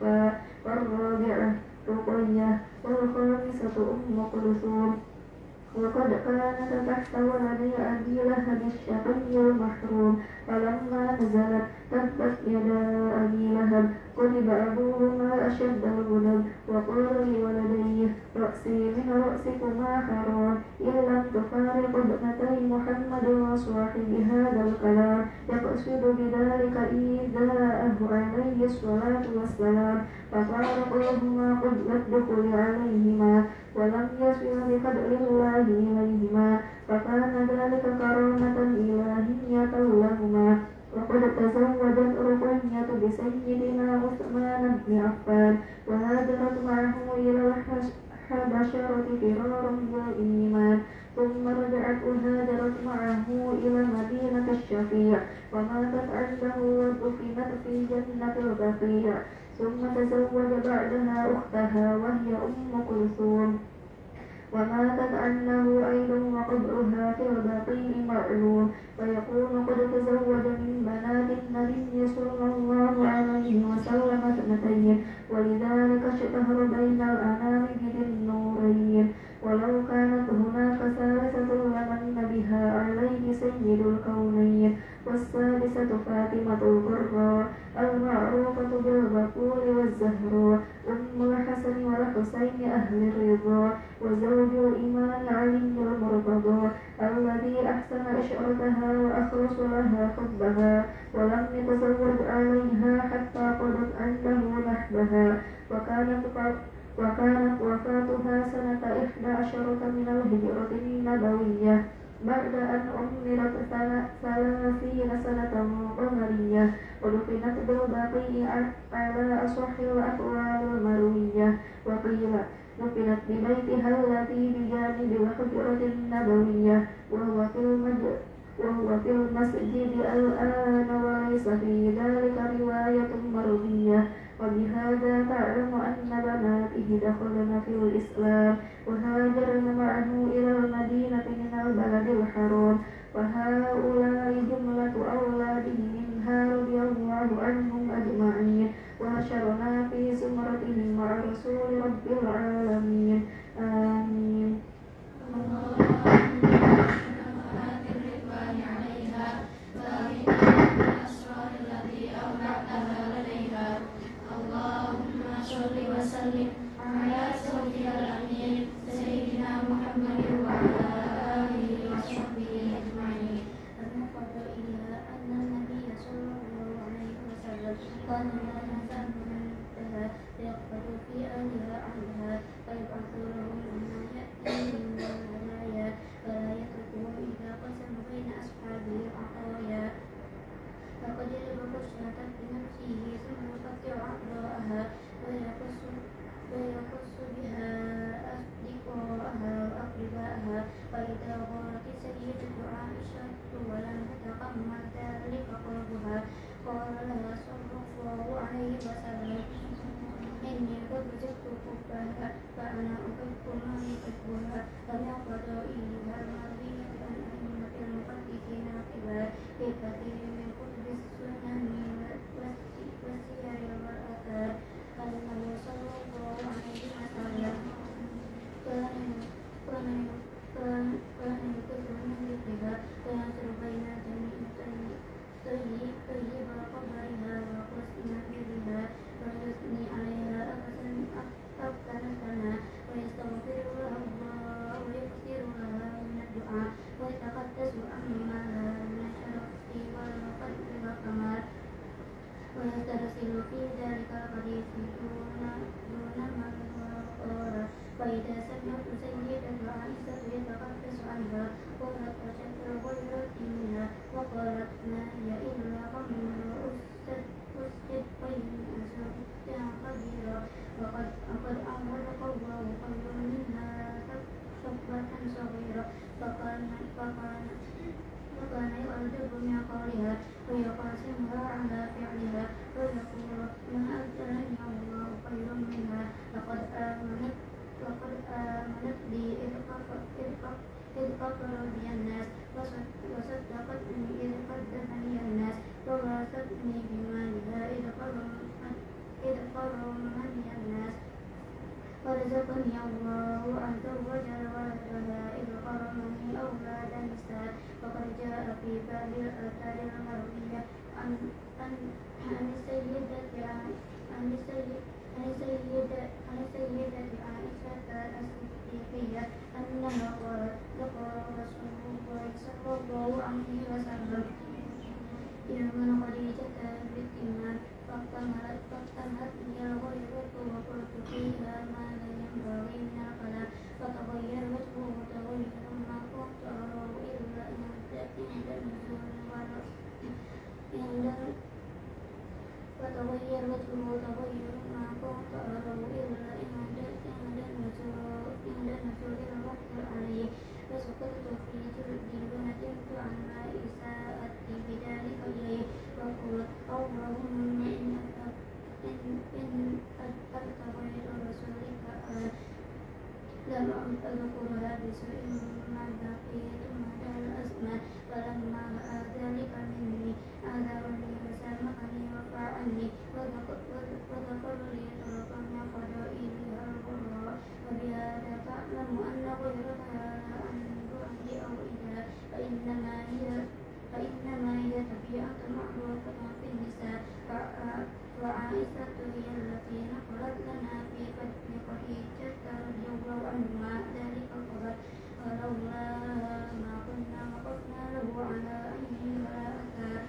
أم كلثوم. وقد كانت تحت ولدي أبي لهب الشقي المحروم، فلما نزلت تبت يدا أبي لهب قلب أبوهما أشد الغضب، وقال لولديه رأسي من رأسكما حرام، إن لم تفارق ابنتي محمد وصاحب هذا الكلام، يقصد بذلك إيذاءه عليه الصلاة والسلام، ففارقهما قبل الدخول عليهما، ولم يصل بقدر الله إليهما، فكان ذلك كرامة إلهية لهما. وقد تزوجت رقية بسيدنا عثمان بن عفان، وهاجرت معه إلى الحبشة فرارا بالإيمان، ثم رجعت وهاجرت معه إلى مدينة الشفيع، وماتت عنده ودفنت في جنة البقيع، ثم تزوج بعدها أختها وهي أم كلثوم، وماتت عنه أيضا وقبرها في البقيع معلوم. ويكون قد تزوج من بنات النبي صلى الله عليه وسلم اثنتين، ولذلك اشتهر بين الأنام بذي النورين. ولو كانت هناك ثالثة لمن بها عليه سيد الكونين، والسادسة فاطمة الغراء المعروفة بالبطول والزهراء، أم الحسن والحسين أهل الرضا، وزوج الإمام علي المرتضى الذي أحسن عشرتها وأخلص لها حبها، ولم يتزوج عليها حتى قضت عنده نحبها. وكانت وكانت وفاتها سنة إحدى عشرة من الهجرة النبوية، بعد أن عمرت ثلاثين سنة قمرية، ودفنت بالبقيع على أصح الأقوال المروية. وقيل دفنت ببيتها الذي بجانب الحجرة النبوية، وهو في المسجد وهو في المسجد الآن، وليس في ذلك رواية مرضية. وبهذا تعلم أن بناته دخلن في الإسلام، وهاجرن معه إلى المدينة من البلد الحرام، وهؤلاء جملة أولاده منها رضي الله عنهم أجمعين، وحشرنا في زمرته مع رسول رب العالمين. آمين. وسلم على سيدنا الأمين سيدنا محمد وعلى آله وصحبه أجمعين. المقر إلى أن النبي صلى الله عليه وسلم قال لا تزال منتهى فيقبل في أهلها أهلها، فيبعث لهم ما يأتي من الهدايا، فلا يتركهم إذا قسم بين أصحابه العطايا، فقد يذبح الشاة بنفسه ثم يقطع أعضاءها ويقص ويقص بها أصدقاءها وأقرباءها. وإذا غارت السيدة عائشة ولم تتقمل ذلك قلبها، قال لها صلى الله عليه وسلم إني قد زدت حبها، فأنا أحب ما يحبها. فمن فضائلها المروية عن أئمة المحدثين قبل في كثير من كتب السنن والسير والآثار أن النبي صلى الله عليه وسلم كان يكثر من ذكرها، فينصر بين جميع طيب قبرها وحسن نبيها، ويثني عليها أحسن ثناء، ويستغفر لها الله ويكثر لها من الدعاء، ويتقدس عمها من الشرف والفضل والكمال، ويسترسل في ذلك الحديث دون من قال. فإذا سمعت سيدة عائشة يتقدس عنها قالت أشد غيرت منها، وقالت ما هي إلا قمر أسجد بين أسرتها قديرا، وقد أعرض الله خير منها شبة صغيرة. فكان فكان وكان يعجب من قولها ويقاسمها على فعلها، ويقول ما أجرني الله خير منها، لقد آمنت لقد آمنت بي إذ كفر بي الناس، وصدقتني إذ قدمني الناس، وواسطني بمالها إذ كرمني الناس، رزقني الله عز وجل ولدها إذ قرنني أولاد النساء. وقد جاء في باب الآثار المروية عن عن عن السيدة عن السيدة عن السيدة عن السيدة عائشة الصديقية أنها قالت: ذكر رسول الله صلى الله عليه وسلم يوما خديجة بالإيمان فاحتملت فاحتملتني الغيرة وقلت فيها ما لا ينبغي من الكلام فتغير وجهه تغيرا ما كنت أراه إلا عند النزول فتغير وجهه تغيرا ما كنت أراه إلا عند عند نزول الوحي عليه فسكت في جلدي وندمت على إساءتي بذلك إليه وقلت: اللهم إن إن أدبرت غير رسولك لم أذكرها بسوء ما بقيت مدى الأزمان. فلما رأى ذلك مني أعذرني وسامحني وعفى عني وذكر لي طرقا من فضائلها الغراء. وبهذا تعلم أن غيرها لا أنظر عندي أو إذا فإنما هي فإنما هي طبيعة معروفة في النساء. وعائشة هي التي نقلت لنا في فتح خديجة رضي الله عنها ذلك الخبر. ولولاها ما كنا وقفنا له على عينه ولا أثار.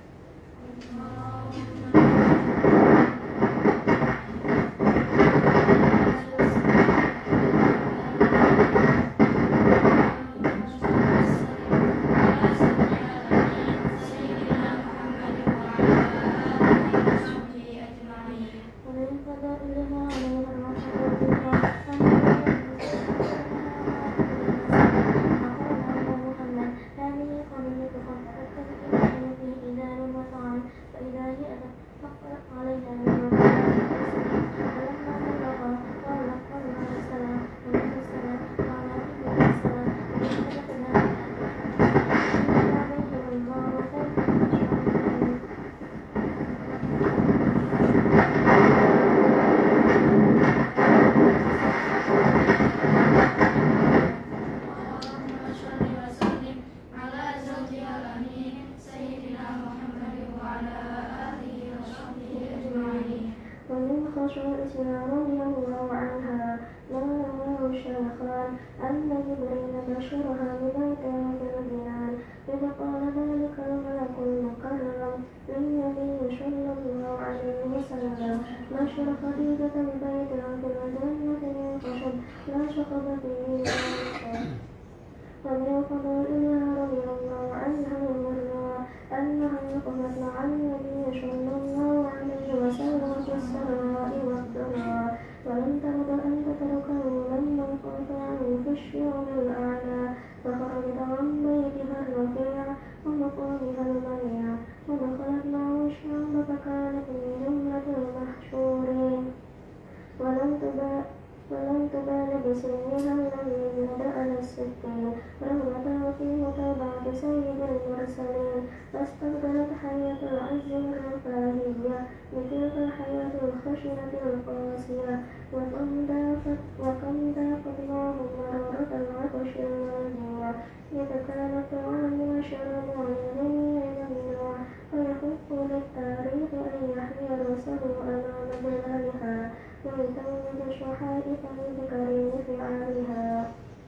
ومن فضائلها رضي الله عنها ومرضاها أنها نقلت مع النبي صلى الله عليه وسلم في السراء والضراء ولم ترضى أن تتركه لما انقطع عنه في الشعب الأعلى فخرجت عن بيتها الرفيع ومقامها المنيع ودخلت معه الشعب فكانت من جملة المحشورين ولم تبالي ولم تبال بسنها الذي بدأ الستين رغبة في متابعة سيد المرسلين فاستبدلت حياة العز والرفاهية بتلك الحياة الخشنة القاسية وكم ذاقت وكم ذاقت معهم مرارة العطش والجوع إذا كان الطعام والشراب والجميع ممنوع ويحق للتاريخ أن يحمي رأسه أمام بلادها ويزود الشحائف بكريم فعالها.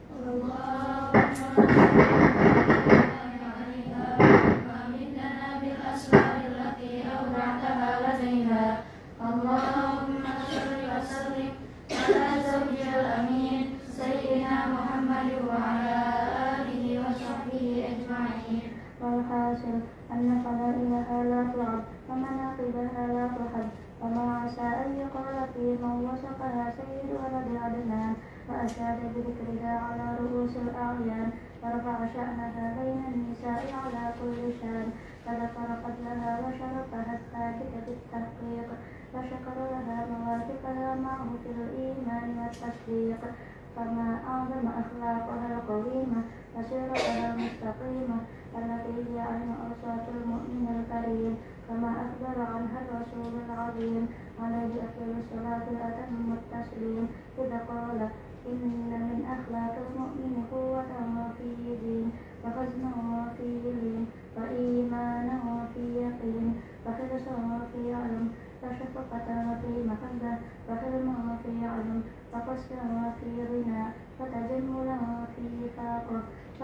اللهم صل وسلم على زوجها الأمين سيدنا محمد وعلى آله وصحبه أجمعين. والحاصل أن فضائلها لا تعد ومناقبها لا تحد وما عسى أن يقال في من وصفها سيد ولد عدنان وأشاد بذكرها على رؤوس الأعيان ورفع شأنها بين النساء على كل شان فذكر فضلها وشرفها الثابت بالتحقيق وشكر لها مواقفها معه في الإيمان والتصديق فما أعظم أخلاقها القويمة وسيرتها المستقيمة التي هي عين أوصاف المؤمن الكريم كما أخبر عنها الرسول العظيم عليه أفضل الصلاة وأتم التسليم إذا قال إن من أخلاق المؤمن قوته في دين وحزنه في لين وإيمانه في يقين وحرصه في علم وشفقته في محبة وحلمه في علم وقصده في غنى وتجمله في فاقة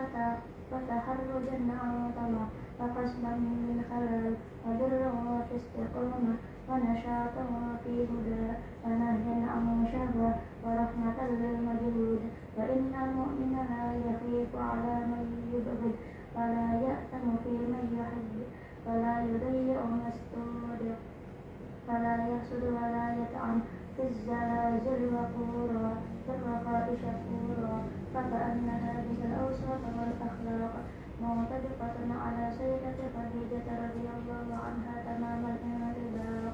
وتحرجا عن طمع وقصدا من خلل وبره في استقامة ونشاطه في هدى ونهيا عن شهوة ورحمة للمجهود وإن المؤمن لا يخيف على من يبغض ولا يأثم في من يحب ولا يضيع مستودع ولا يحسد ولا يطعن في الزلازل وقورا في الرخاء شكورا فكأن هذه الأوصاف والأخلاق منطبقة على سيدة خديجة رضي الله عنها تمام الانطباق.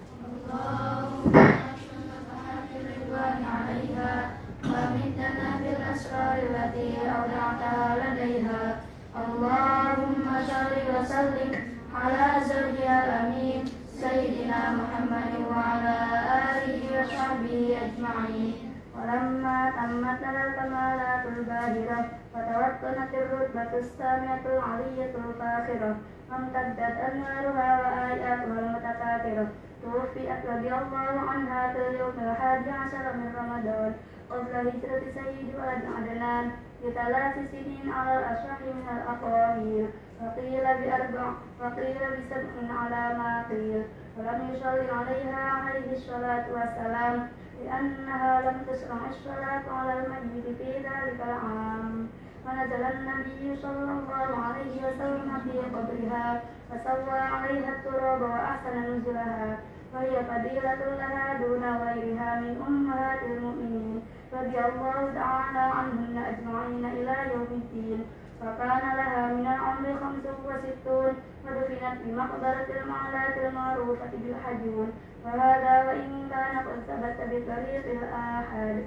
اللهم اشف نفحات الرضوان عليها ومدنا بالأسرار التي أودعتها لديها. اللهم صل وسلم على زوجها الأمين سيدنا محمد وعلى آله وصحبه أجمعين. ولما تمت لنا الكمالات الباهرة وتوطنت الرتبة السامية العلية الفاخرة وامتدت أنوارها وآياتها المتكاثرة توفيت رضي الله عنها في اليوم الحادي عشر من رمضان قبل هجرة سيد ولد عدنان بثلاث سنين على الأصح من الأقاويل وقيل بأربع وقيل بسبع على ما قيل. ولم يصل عليها عليه الصلاة والسلام لأنها لم تشرع الصلاة على الميت في ذلك العام. ونزل النبي صلى الله عليه وسلم في قبرها فسوى عليها التراب وأحسن نزلها وهي فضيلة لها دون غيرها من أمهات المؤمنين رضي الله تعالى عنهن أجمعين إلى يوم الدين. وكان لها من العمر خمس وستون ودفنت بمقبرة المعلاة المعروفة بالحجون. وهذا وإن كان قد ثبت بطريق الآحاد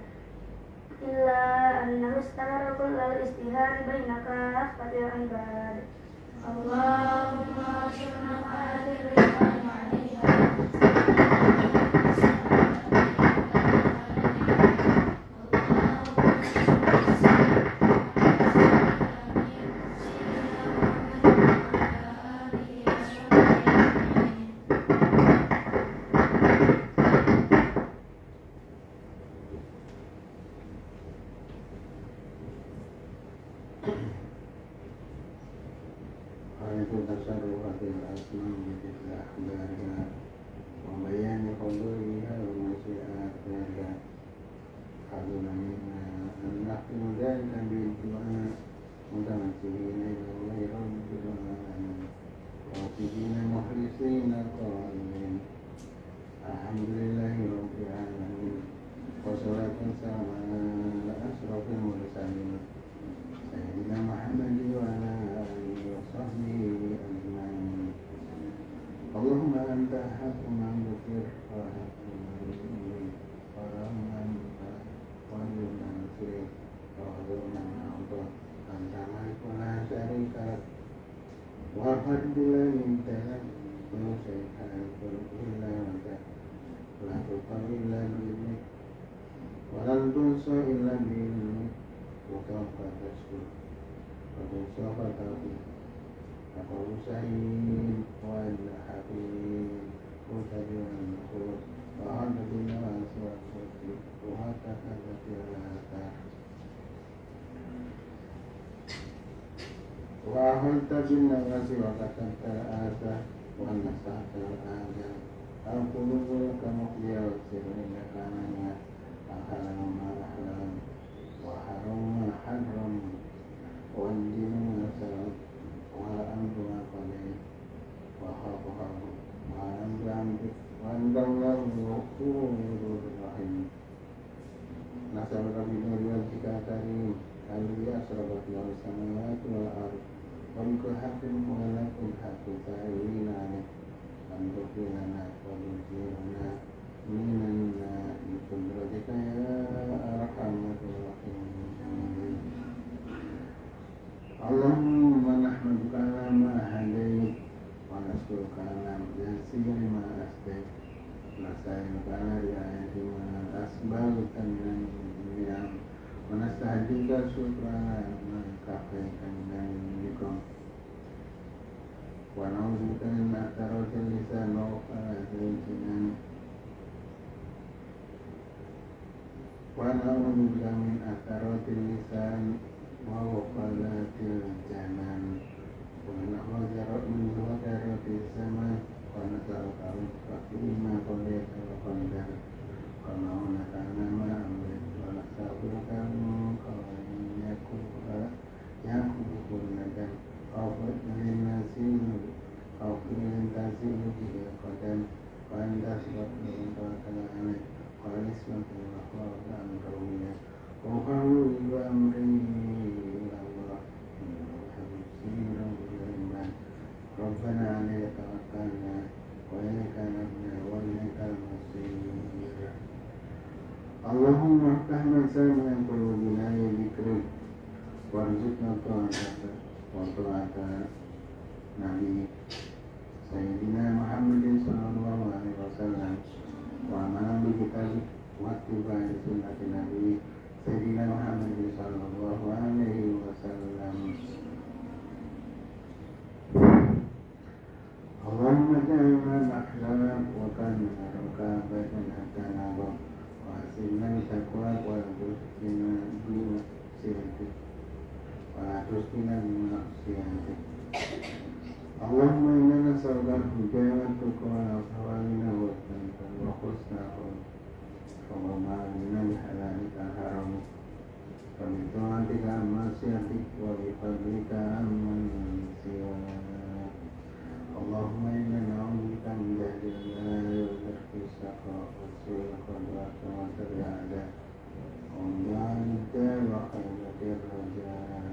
إلا أنه استمر كل الاجتهاد بين كافة العباد. اللهم اشف نفحات الرضوان عليها تصرفات الأسماء مثل أحبارها وبيان حضورها ومشيئاتها. حضر منا أن نختم ذلك بالدعاء متمثلين إلى الله رب العالمين واقفين مخلصين قائلين الحمد لله رب العالمين والصلاة والسلام على أشرف المرسلين سيدنا محمد وعلى آله وصحبه أجمعين. اللهم أنت أحق من ذكر وأحق من ذكر ورحمن وأنت نصير وأعظم من أعطى أنت مالك لا شريك لك وفرد لا منت لك لا شيء إلا أنت لا تقر إلا بإذنك ولن تنصى إلا بإذنك وسوف تشكر وسوف تغفر أقول سعيد وأنت حكيم وتبع النصوص وعد بالناس والكفر وهكذا الآثار وأهلت بالناس وكتبت الآثار ونسعت الآثار القلوب لك مقضية والسر لك أنانية أحلام ما أحلام وحرم ما حرم والدين ما سرد والأمر ما قضيت وخاف خاف وعلم بأمرك وأنت الله الغفور الرحيم. نسألك بنور وجهك الكريم الذي أشرقت له السماوات والأرض وبكل حق ولكل حق سائلين عليه أن تغفر لنا وتجيرنا من النار بقدرتك يا أرحم الراحمين. اللهم نحمدك على ما هديت ونشكرك على تيسير ما أسديت نسألك على رعاية ما أسبغت من النعم Ika syukrana mengkafaikan dan dikom wa na'udzubika min atharatil lisan wa qalatil jinan wa na'udzubika min atharatil lisan wa qalatil janan wa na'udzubika min ghadaratis zaman wa nas'aluka fima qadaita wa qadar wa na'udzubika min amri wa nas'aluka min qawlin yakuba yakubun nadan Aufat melinasi Aufat melintasi Juga kodam Pandas Waktu Wakala Ane Qalis Waktu Waktu Amrawiyah Uhamu Ibu Amri Allah Alhamdulillah Alhamdulillah Rabbana Alaihi Tawakkalna Wa ilaika nabna Wa ilaika al-masir Allahumma Tahman Sama Yang Qulubina Ya Zikri Warzuqna Ta'ataka Waktu ada Nabi Sayyidina Muhammadin Sallallahu Alaihi Wasallam Wa malam kita waktu pada sunnah Nabi Sayyidina Muhammadin Sallallahu Alaihi Wasallam Allahumma ja'alna al-akhlaq wa kana rukabatan tanabah wa asinna taqwa wa tusqina bi sirri wa tusqina bi maksiatik Allahumma inna nas'aluka al-huda wa tuqa wa al-hawalina wa al-tanqa wa husna Allahumma inna bihalalika haram wa bi ta'atika maksiatik wa bi fadlika amman siwak Allahumma inna na'udzubika min jahdil balaa'i wa darkis shaqaa'i wa su'il qada'i wa sharril a'daa'i wa min jahli wa khaybatir rajaa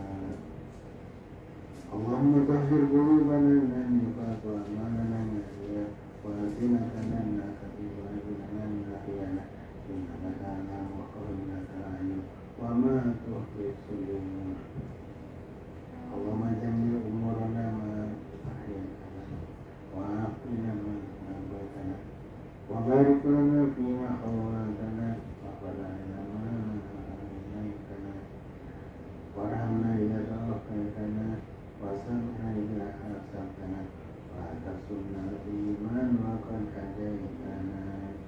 Allahumma tahhir qulubana min an-nifaq wa amalana min ar-riya wa alsinatana min al-kadhib wa rijlana min al-khiyanah innaka ta'lamu wa innaka a'lam wa ma tukhfi as-sudur Allahumma jammil umurana ma ahyaytana wa afina ma amsaytana wa barik lana fima khawwaltana wa qadana ma amsaytana warhamna ila tawakkaltana wa sam'na ila asabtana wa atasunna iman wa qad hadaytana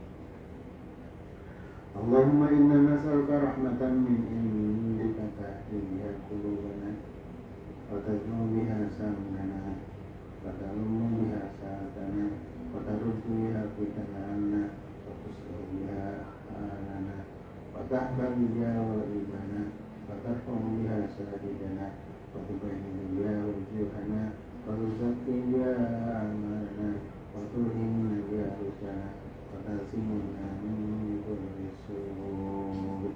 Allahumma inna nas'aluka rahmatan min indika tahdi biha qulubana wa tajmu biha sam'ana wa talummu biha sa'atana wa taruddu biha fitanana wa tuslihu biha halana wa tahbab biha wa ibana wa tarfa'u biha sa'idana wa tubayyidu biha wujuhana wa tuzakki biha amalana wa tulhimna biha rusana wa tasimuna min kulli su'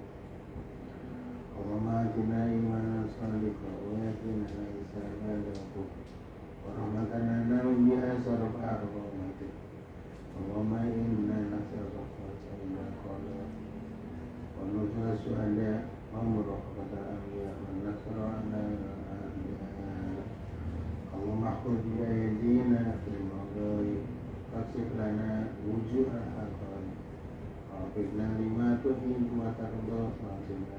Allahumma atina imanan sadiqan wa yaqina laisa ba'dahu wa rahmatana biha sarf ar-rahmatik Allahumma inna nas'aluka al-fawza qala wa nuzula su'ada wa muraqabata al-anbiya wa nasra ala al-anbiya Allahumma khudh bi aydina fil maghrib fasif lana wujuha al-haqq wa qina lima tuhibbu wa tarda wa qina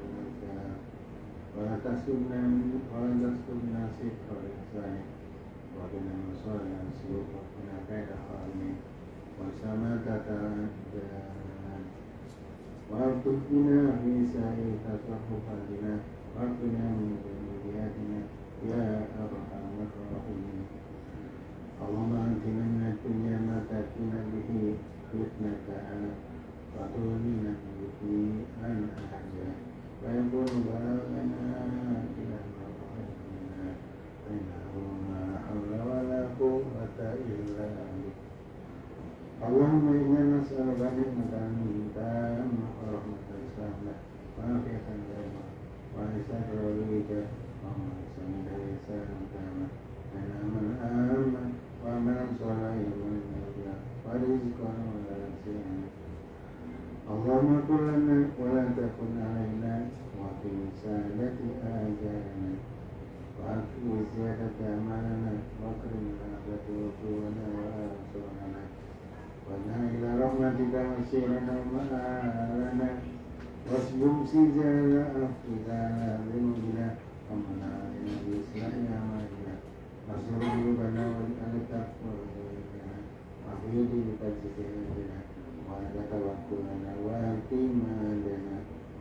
wa tasubna wa tasubna sifra ihsani wa qina masala su'u wa qina kaida khalmi wa samatata jalan wa tuqina fi sa'i tasawufatina wa qina min dunyaatina ya arhamar rahimin Allahumma atina min ad-dunya ma tatina bihi fitnataha wa tunina bihi an ahja wa yakunu balagana ila ma'adina wa innahu la hawla wa la quwwata illa billah Allahumma inna nas'aluka ni'matan tamma wa rahmatan sahla wa afiyatan daima wa isara wika wa ma'asan daisan tamma wa aman aman wa amalan salihan wa rizqan wa nasihan Allahumma kullana wa la takun alaina wa fi sadati ajalana wa akhi ziyadati amalana wa karimna batuwana wa rasulana wa ila rahmatika wa sirana wa ma'alana wasbum sijala afidala limina amna islamnya majna masrul bana wal al-taqwa mahmudi bikajidina wa la tawakkulana wa timadana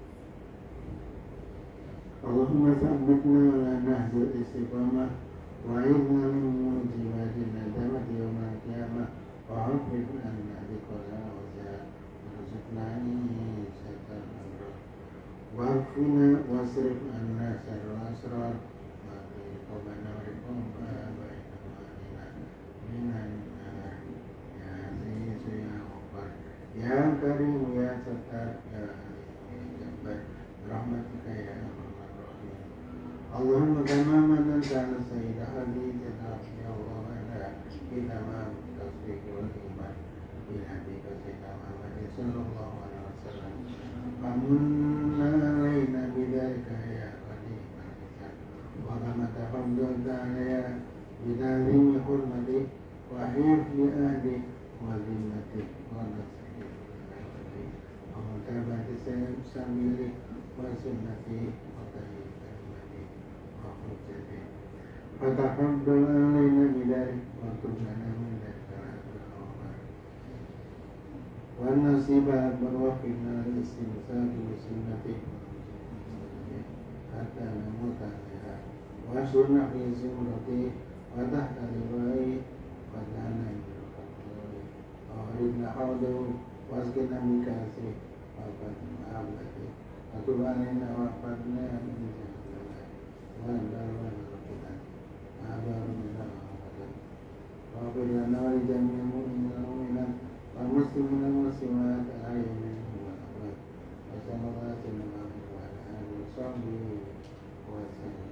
Allahumma tsabbitna ala nahjil istiqamah wa idna min mujibatin nadamati yawmal qiyamah wa hafid anna dikala wa zah warzuqnani syaitan amrah wa afina wasrif anna syarra asrar wa qobana wa riqomba baina malina minan nar ya aziz ya ghaffar ya karim ya sattar ya jabbar rahmatika ya Allahumma kama mananta ala sayyida hadijata ya Allah ala kita ma tasbih wal iman ila hadika sayyidina Muhammad sallallahu alaihi wasallam amunna alaina bidalika ya qadimah wa kama tafaddalta alaya bidalimi hurmati wa hifli ahdi wa zimmati wa nasri wa mutabati sayyid samili wa sunnati wa tayyib Fataqabbal alaina bidalik wa tub lana min dzalika wa nasiba barwafina al-istimsal bi sunnati hatta namuta biha wa sunna fi zumrati wa tahta liwai wa lana wa ridna hawdahu wa azkina min kasi wa fatna abati wa tub alaina wa fatna min dzalika wa dalwana Abar minna wa qulna wa jami'al mu'minina wal mu'minat wal muslimina wal muslimat al-ahya'i minhum wal amwat wa sallallahu alaihi wa alihi wa sahbihi wa sallam.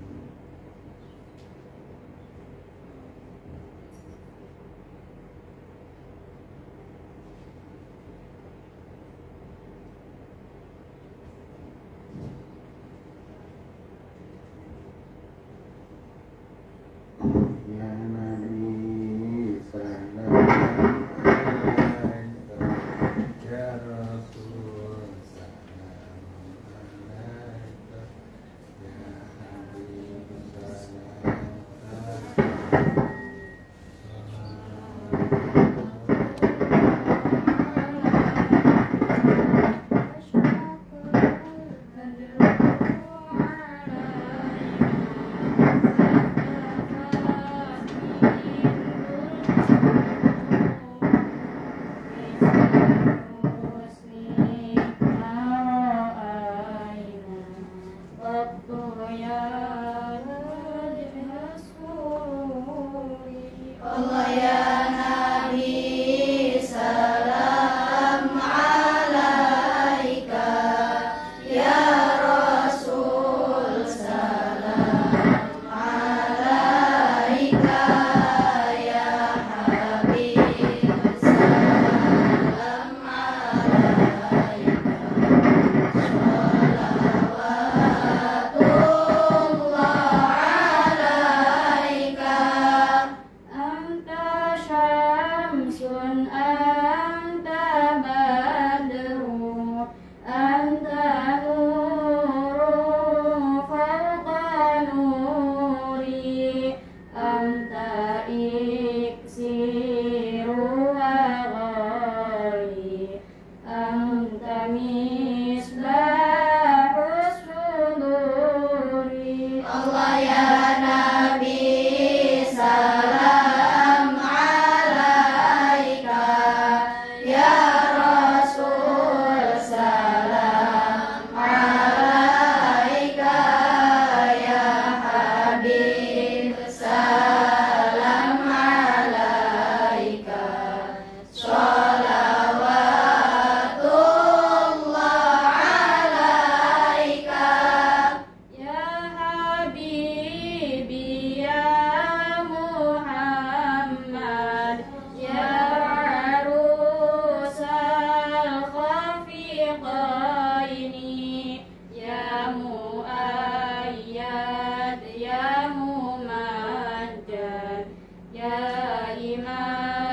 Ya Nabi salam alaika ya Rasul salam alaika ya Habib salam alaika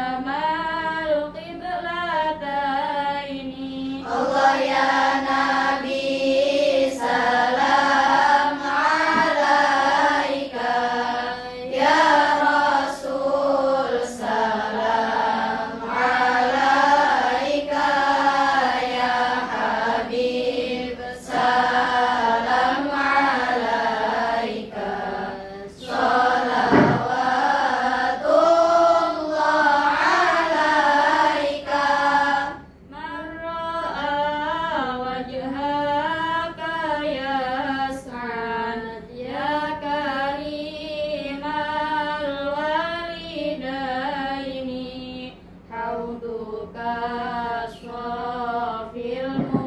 Allah ya Nabi المؤمنين